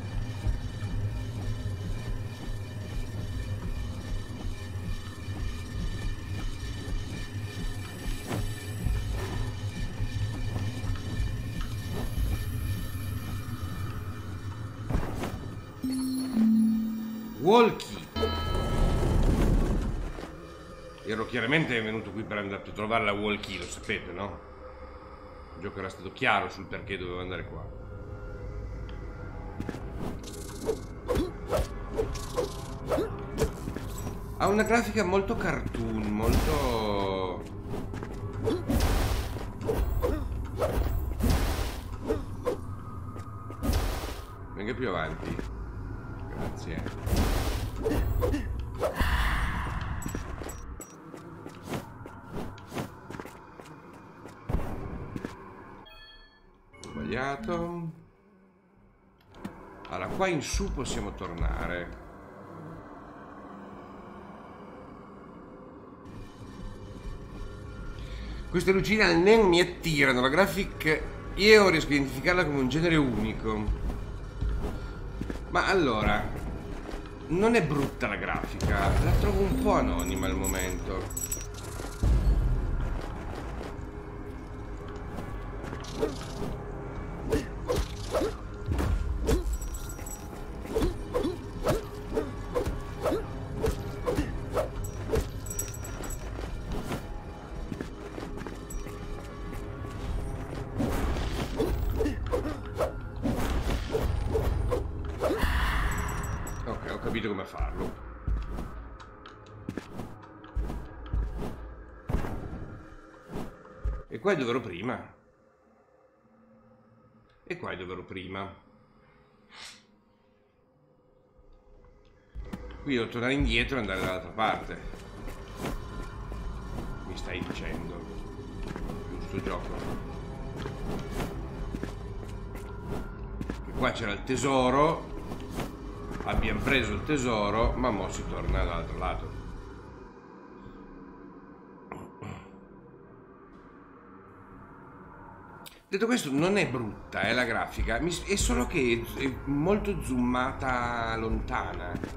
Walkie. Ero chiaramente venuto qui per andare a trovare la walkie, lo sapete, no? Il gioco era stato chiaro sul perché dovevo andare qua. Ha una grafica molto cartoon, molto... Venga più avanti. Grazie. Sbagliato. qua in su possiamo tornare. Queste lucine al neon mi attirano. La graphic io riesco a identificarla come un genere unico. Ma allora, non è brutta la grafica, la trovo un po' anonima al momento. Come farlo. E qua è dove ero prima. E qua è dove ero prima. Qui devo tornare indietro e andare dall'altra parte. Mi stai dicendo. Giusto gioco. E qua c'era il tesoro. Abbiamo preso il tesoro, ma mo si torna dall'altro lato. Detto questo, non è brutta, è la grafica, è solo che è molto zoomata lontana.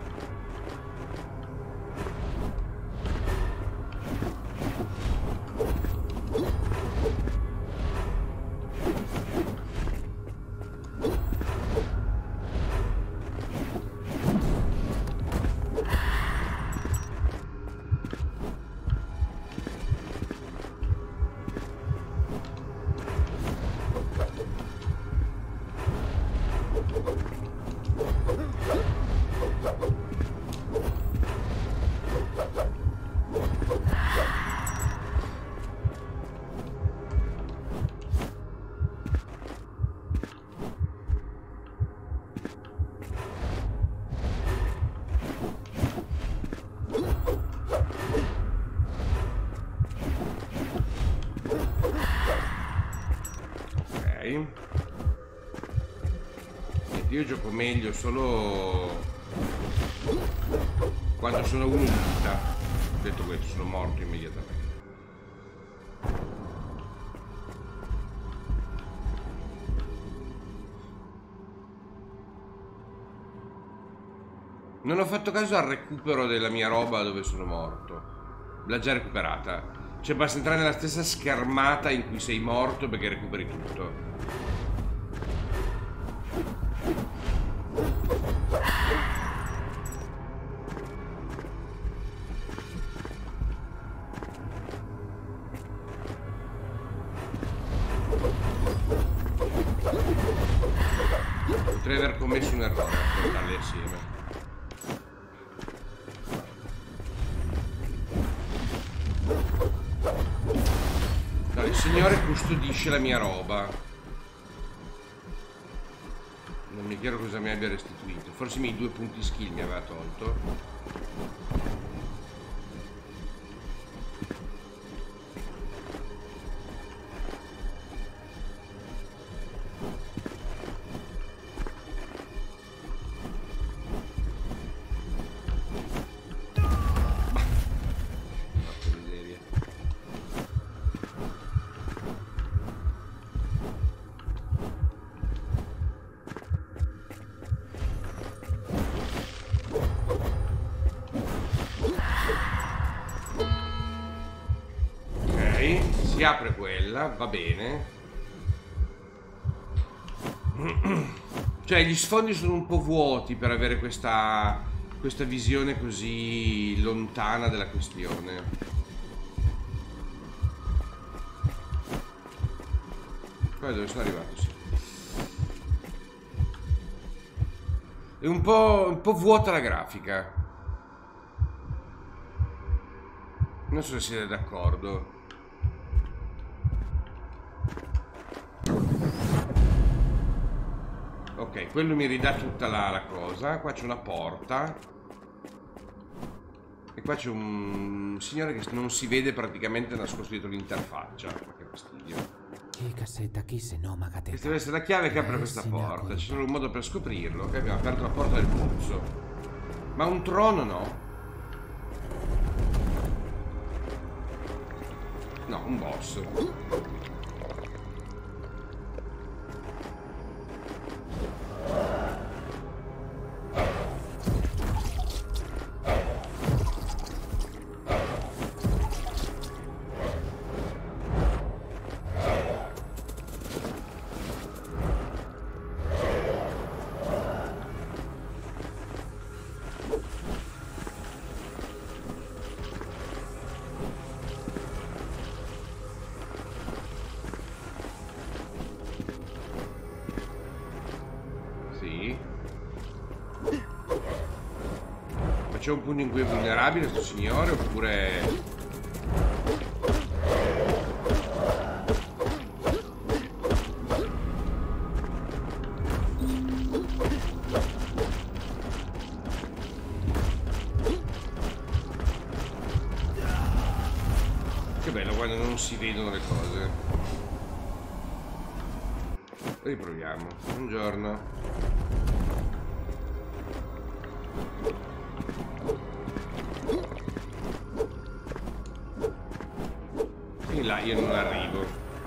Io gioco meglio solo quando sono uno in vita. Detto questo, sono morto immediatamente. Non ho fatto caso al recupero della mia roba dove sono morto. L'ha già recuperata. Cioè basta entrare nella stessa schermata in cui sei morto perché recuperi tutto. Potrei aver commesso un errore a portarli assieme. No, il signore custodisce la mia roba. Non mi è chiaro cosa mi abbia restituito. Forse i miei due punti skill mi aveva tolto. Si apre quella, va bene. Cioè gli sfondi sono un po' vuoti per avere questa questa visione così lontana della questione. Qua è dove sono arrivato, sì. È un po', un po' vuota la grafica. Non so se siete d'accordo. Ok, quello mi ridà tutta la, la cosa. Qua c'è una porta. E qua c'è un signore che non si vede praticamente nascosto dietro l'interfaccia. Ma che fastidio. Questa deve essere la chiave che apre questa porta. C'è solo un modo per scoprirlo. Ok, abbiamo aperto la porta del pozzo. Ma un trono no? No, un boss. C'è un punto in cui è vulnerabile sto signore oppure... Che bello quando non si vedono le cose. Riproviamo. Buongiorno. Là io non arrivo.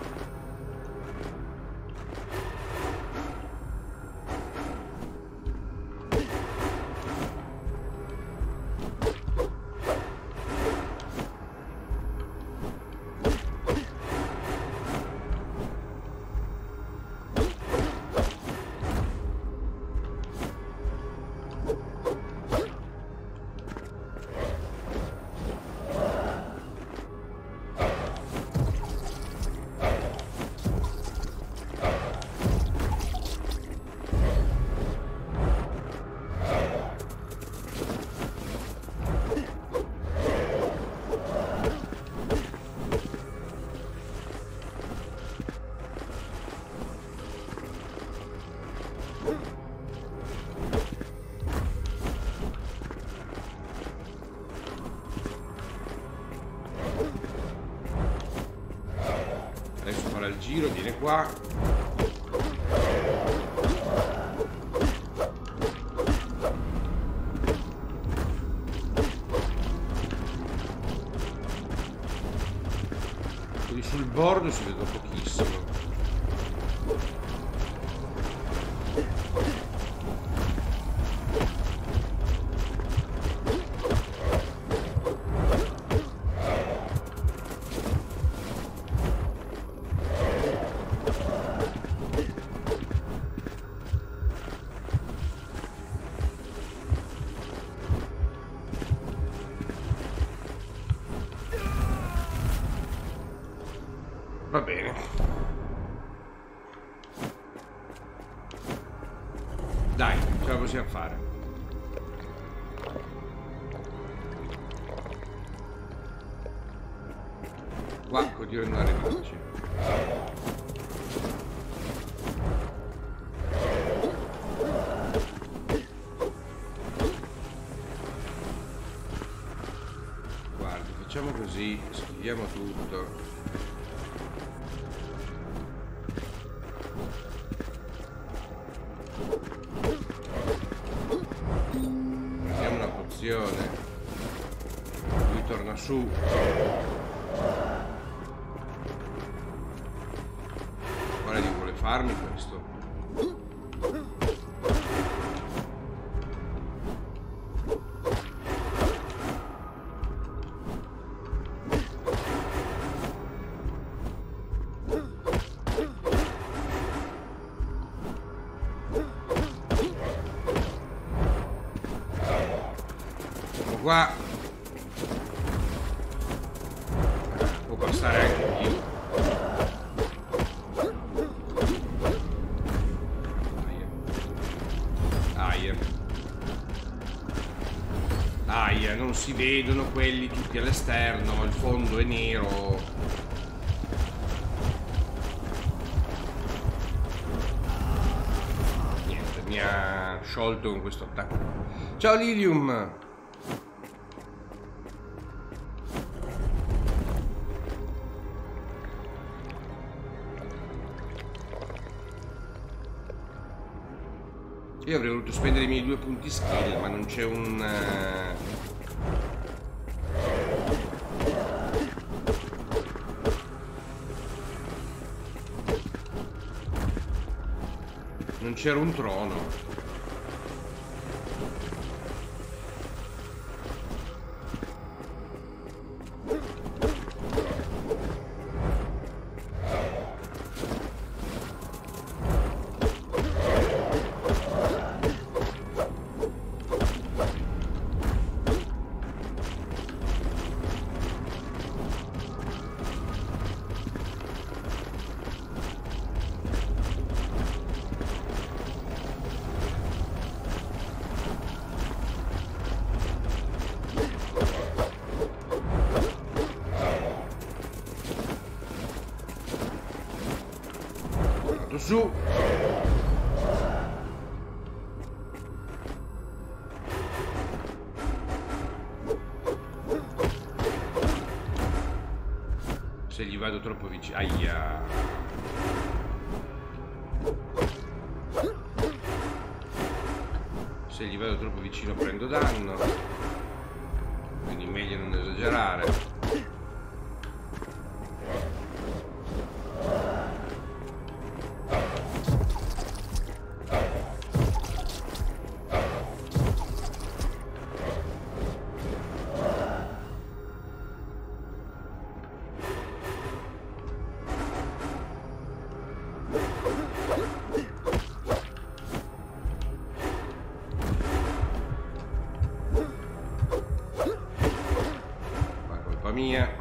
Il giro, viene qua. Quelli sul bordo si vedono pochissimo. Va bene. Dai, ce la possiamo fare. Qua continuano a arrivarci. Guardi, facciamo così, scriviamo tutto. Lui torna su. Guarda, di vuole farmi questo. Qua può passare anche qui. Aia. Aia, non si vedono quelli tutti all'esterno, il fondo è nero. Niente, mi ha sciolto con questo attacco. Ciao Lilium. Io avrei voluto spendere i miei due punti skill, ma non c'è un... Uh... Non c'era un trono. Su. Se gli vado troppo vicino. Aia. Se gli vado troppo vicino prendo danno. Quindi meglio non esagerare. Mia.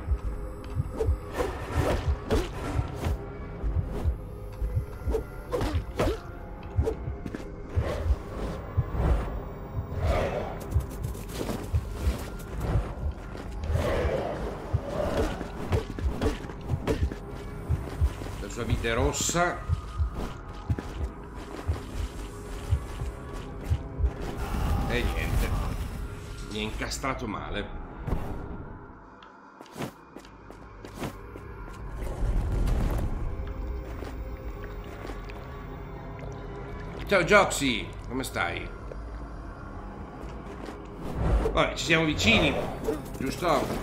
La sua vita è rossa. E niente, mi è incastrato male. Ciao Gioxy, come stai? Vabbè, ci siamo vicini, giusto?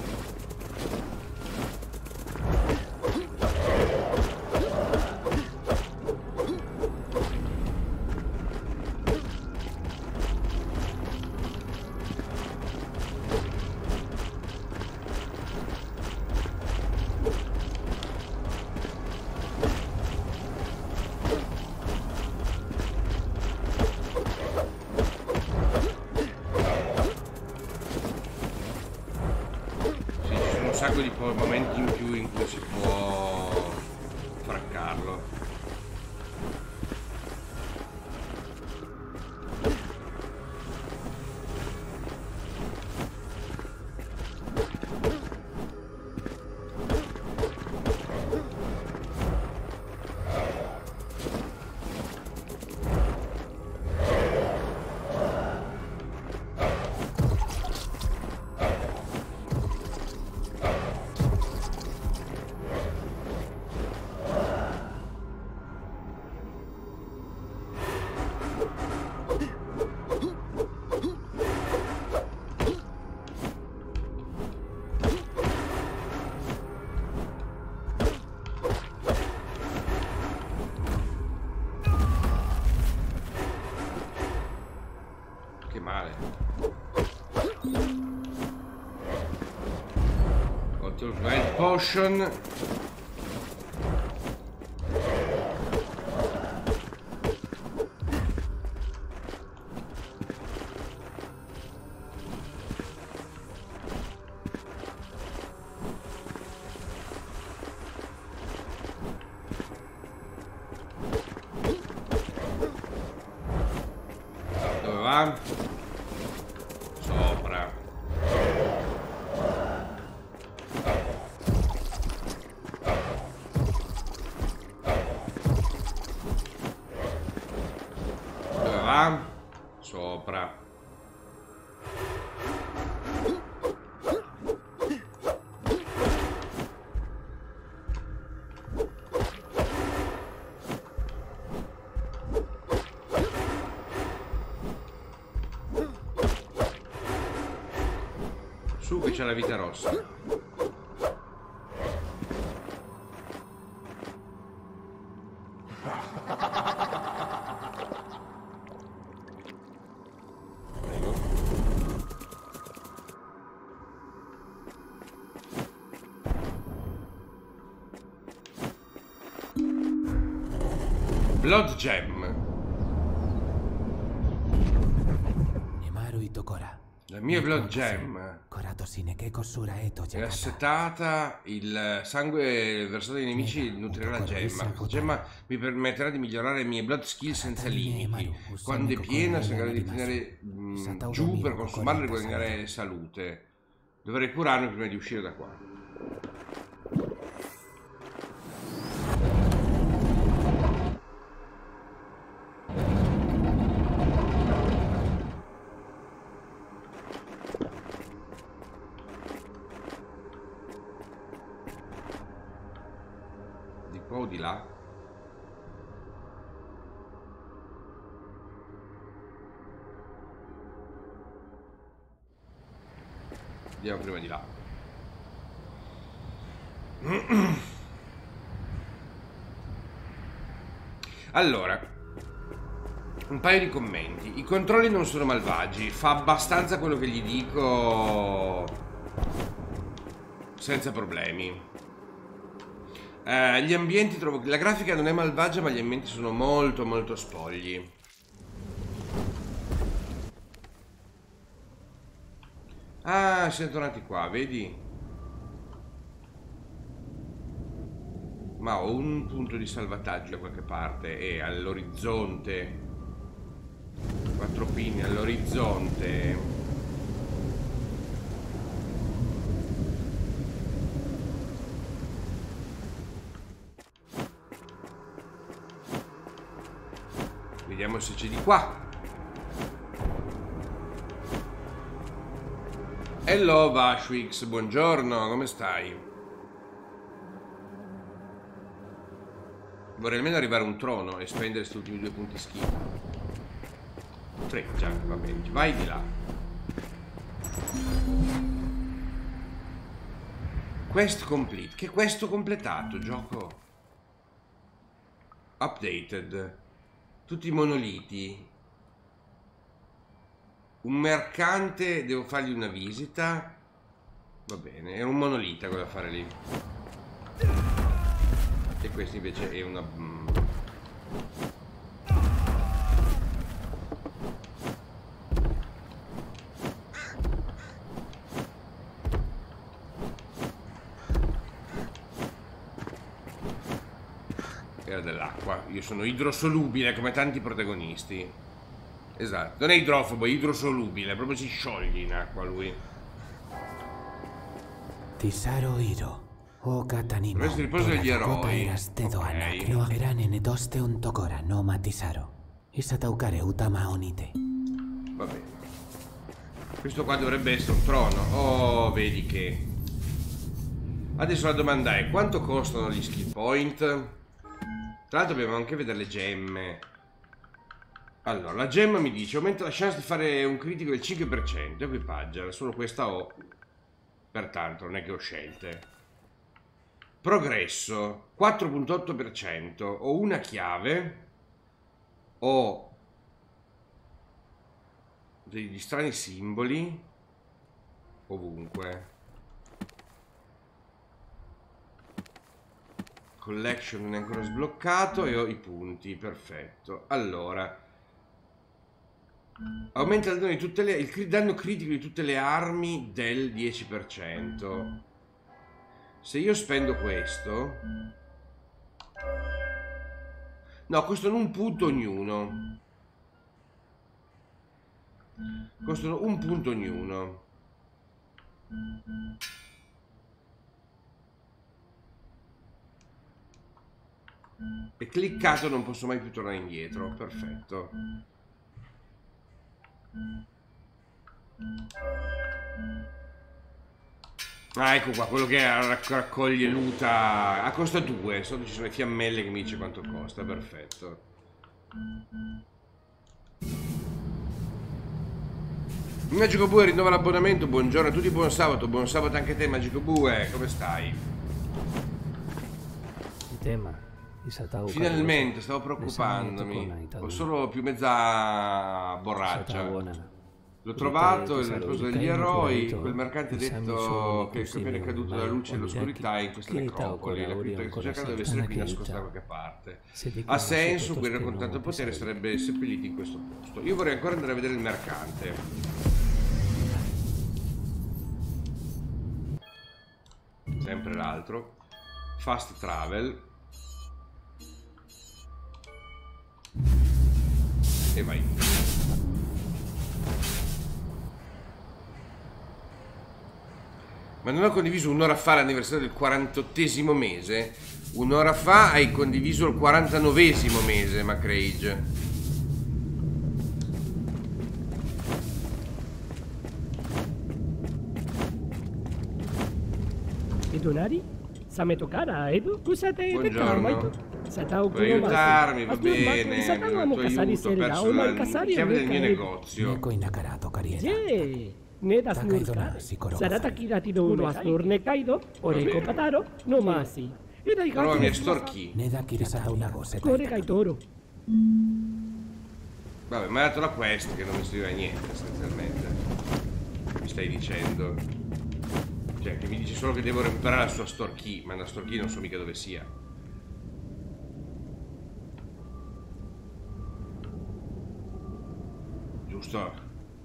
Di momenti in più in cui si può fraccarlo. Che male. Wild Potion. Dove va? Sopra. Su che c'è la vita rossa. Prego. Blood Gem. La mia Blood Gem è assetata, il sangue versato ai nemici nutrirà la gemma. Questa gemma mi permetterà di migliorare le mie Blood skill senza limiti. Quando è piena sono in grado di tenere mh, giù per consumarla e guadagnare salute. Dovrei curarmi prima di uscire da qua. O di là? Andiamo prima di là. Allora, un paio di commenti. I controlli non sono malvagi, fa abbastanza quello che gli dico senza problemi. Uh, gli ambienti trovo che la grafica non è malvagia, ma gli ambienti sono molto molto spogli. Ah, siamo tornati qua, vedi? Ma ho un punto di salvataggio da qualche parte e all'orizzonte. Quattro pini all'orizzonte. Vediamo se c'è di qua. Hello Vashwix, buongiorno, come stai? Vorrei almeno arrivare a un trono e spendere questi ultimi due punti schifo. Tre, già, va bene, vai di là. Quest complete, che questo completato, gioco? Updated. Tutti i monoliti. Un mercante, devo fargli una visita. Va bene, è un monolita quello da fare lì. E questo invece è una... Era dell'acqua. Io sono idrosolubile come tanti protagonisti. Esatto, non è idrofobo, è idrosolubile. Proprio si scioglie in acqua lui. Tisaro Iro. O Katanimo. Questo è il riposo degli eroi. Okay. Va bene. Questo qua dovrebbe essere un trono. Oh, vedi che... Adesso la domanda è: quanto costano gli skill point? Tra l'altro dobbiamo anche vedere le gemme. Allora, la gemma mi dice aumenta la chance di fare un critico del cinque per cento. Equipaggia, solo questa ho. Pertanto non è che ho scelte. Progresso quattro virgola otto per cento. Ho una chiave. Ho degli strani simboli ovunque. Collection non è ancora sbloccato e ho i punti, perfetto. Allora, aumenta il danno, di tutte le, il danno critico di tutte le armi del dieci per cento. Se io spendo questo... No, costano un punto ognuno. Costano un punto ognuno. E cliccato non posso mai più tornare indietro. Perfetto. Ah, ecco qua, quello che raccoglie luta. Ah, costa due. Sotto ci sono le fiammelle che mi dice quanto costa. Perfetto. Magico Bue rinnova l'abbonamento, buongiorno a tutti, buon sabato, buon sabato anche a te Magico Bue, come stai? Finalmente, stavo preoccupandomi, ho solo più mezza borraccia. L'ho trovato nel posto degli eroi, quel mercante ha detto che il campione è caduto dalla luce e l'oscurità in queste necropoli, la cripta che sto cercando deve essere qui nascosta da qualche parte. Ha senso, guerriero con tanto potere sarebbe seppellito in questo posto. Io vorrei ancora andare a vedere il mercante. Sempre l'altro. Fast travel. E vai. Ma non ho condiviso un'ora fa l'anniversario del quarantottesimo mese? Un'ora fa hai condiviso il quarantanovesimo mese, Macrage. Idonari? Sameto cara, Edo? Kusate Buongiorno. Puoi aiutarmi, va bene. Il tuo aiuto, ho perso la chiave del mio negozio. Ne das nurka, sarata kiratido uno asturne kaido, oreiko pataro, no masi. Trovami a storchi. Corre kaitoro. Vabbè, mi ha dato la quest che non mi serviva a niente, essenzialmente. Mi stai dicendo? Cioè, che mi dici solo che devo recuperare la sua store key, ma la store key non so mica dove sia. Giusto?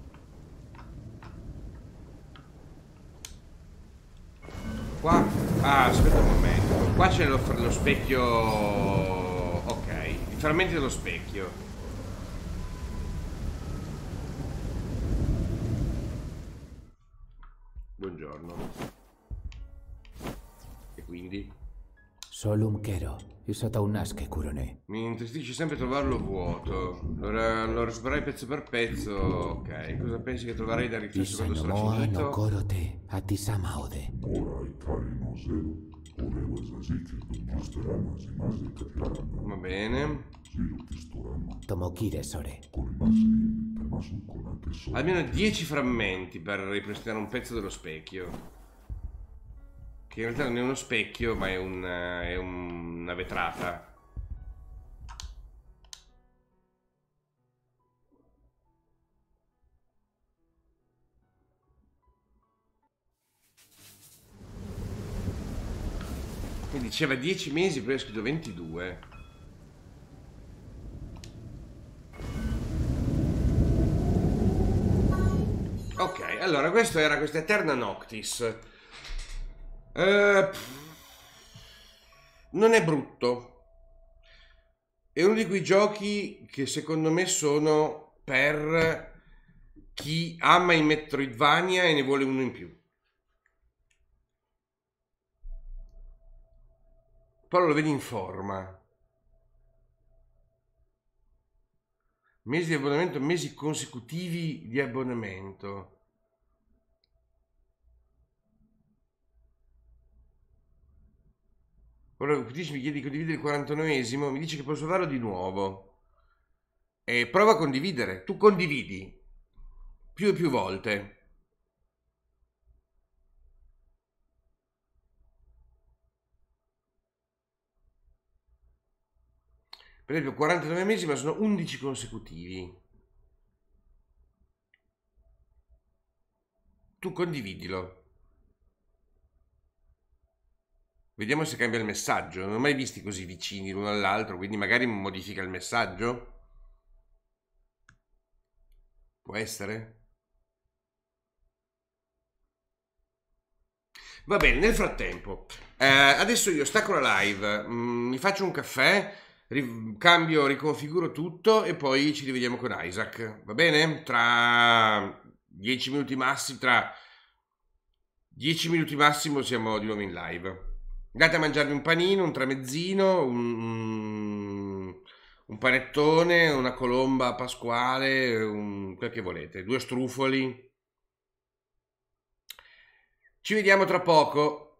Qua, ah, aspetta un momento. Qua c'è lo, lo specchio. Ok, i frammenti dello specchio. Buongiorno. E quindi? Solum chero, isota unasche curone. Mi intristisce sempre trovarlo vuoto. Allora lo recuperai pezzo per pezzo. Ok, cosa pensi che troverai da riflesso quando sarà finito? No korote, atisama ode. Va bene. Tomokire sore. Almeno dieci frammenti per ripristinare un pezzo dello specchio. Che in realtà non è uno specchio, ma è, un, è un, una vetrata. Mi diceva dieci mesi, poi ho scritto ventidue. Ok, allora questo era questa Eterna Noctis. Uh, non è brutto. È uno di quei giochi che secondo me sono per chi ama i Metroidvania e ne vuole uno in più. Però lo vedi in forma. Mesi di abbonamento, mesi consecutivi di abbonamento. Ora mi chiedi di condividere il quarantanovesimo, mi dice che posso farlo di nuovo. E prova a condividere. Tu condividi più e più volte. Per esempio quarantanove mesi, ma sono undici consecutivi. Tu condividilo. Vediamo se cambia il messaggio. Non ho mai visti così vicini l'uno all'altro, quindi magari modifica il messaggio. Può essere? Va bene, nel frattempo, eh, adesso io stacco la live, mh, mi faccio un caffè, ri- cambio, riconfiguro tutto e poi ci rivediamo con Isaac. Va bene? Tra dieci minuti massimo, tra dieci minuti massimo siamo di nuovo in live. Andate a mangiarvi un panino, un tramezzino, un, un panettone, una colomba pasquale, un, quel che volete, due strufoli. Ci vediamo tra poco.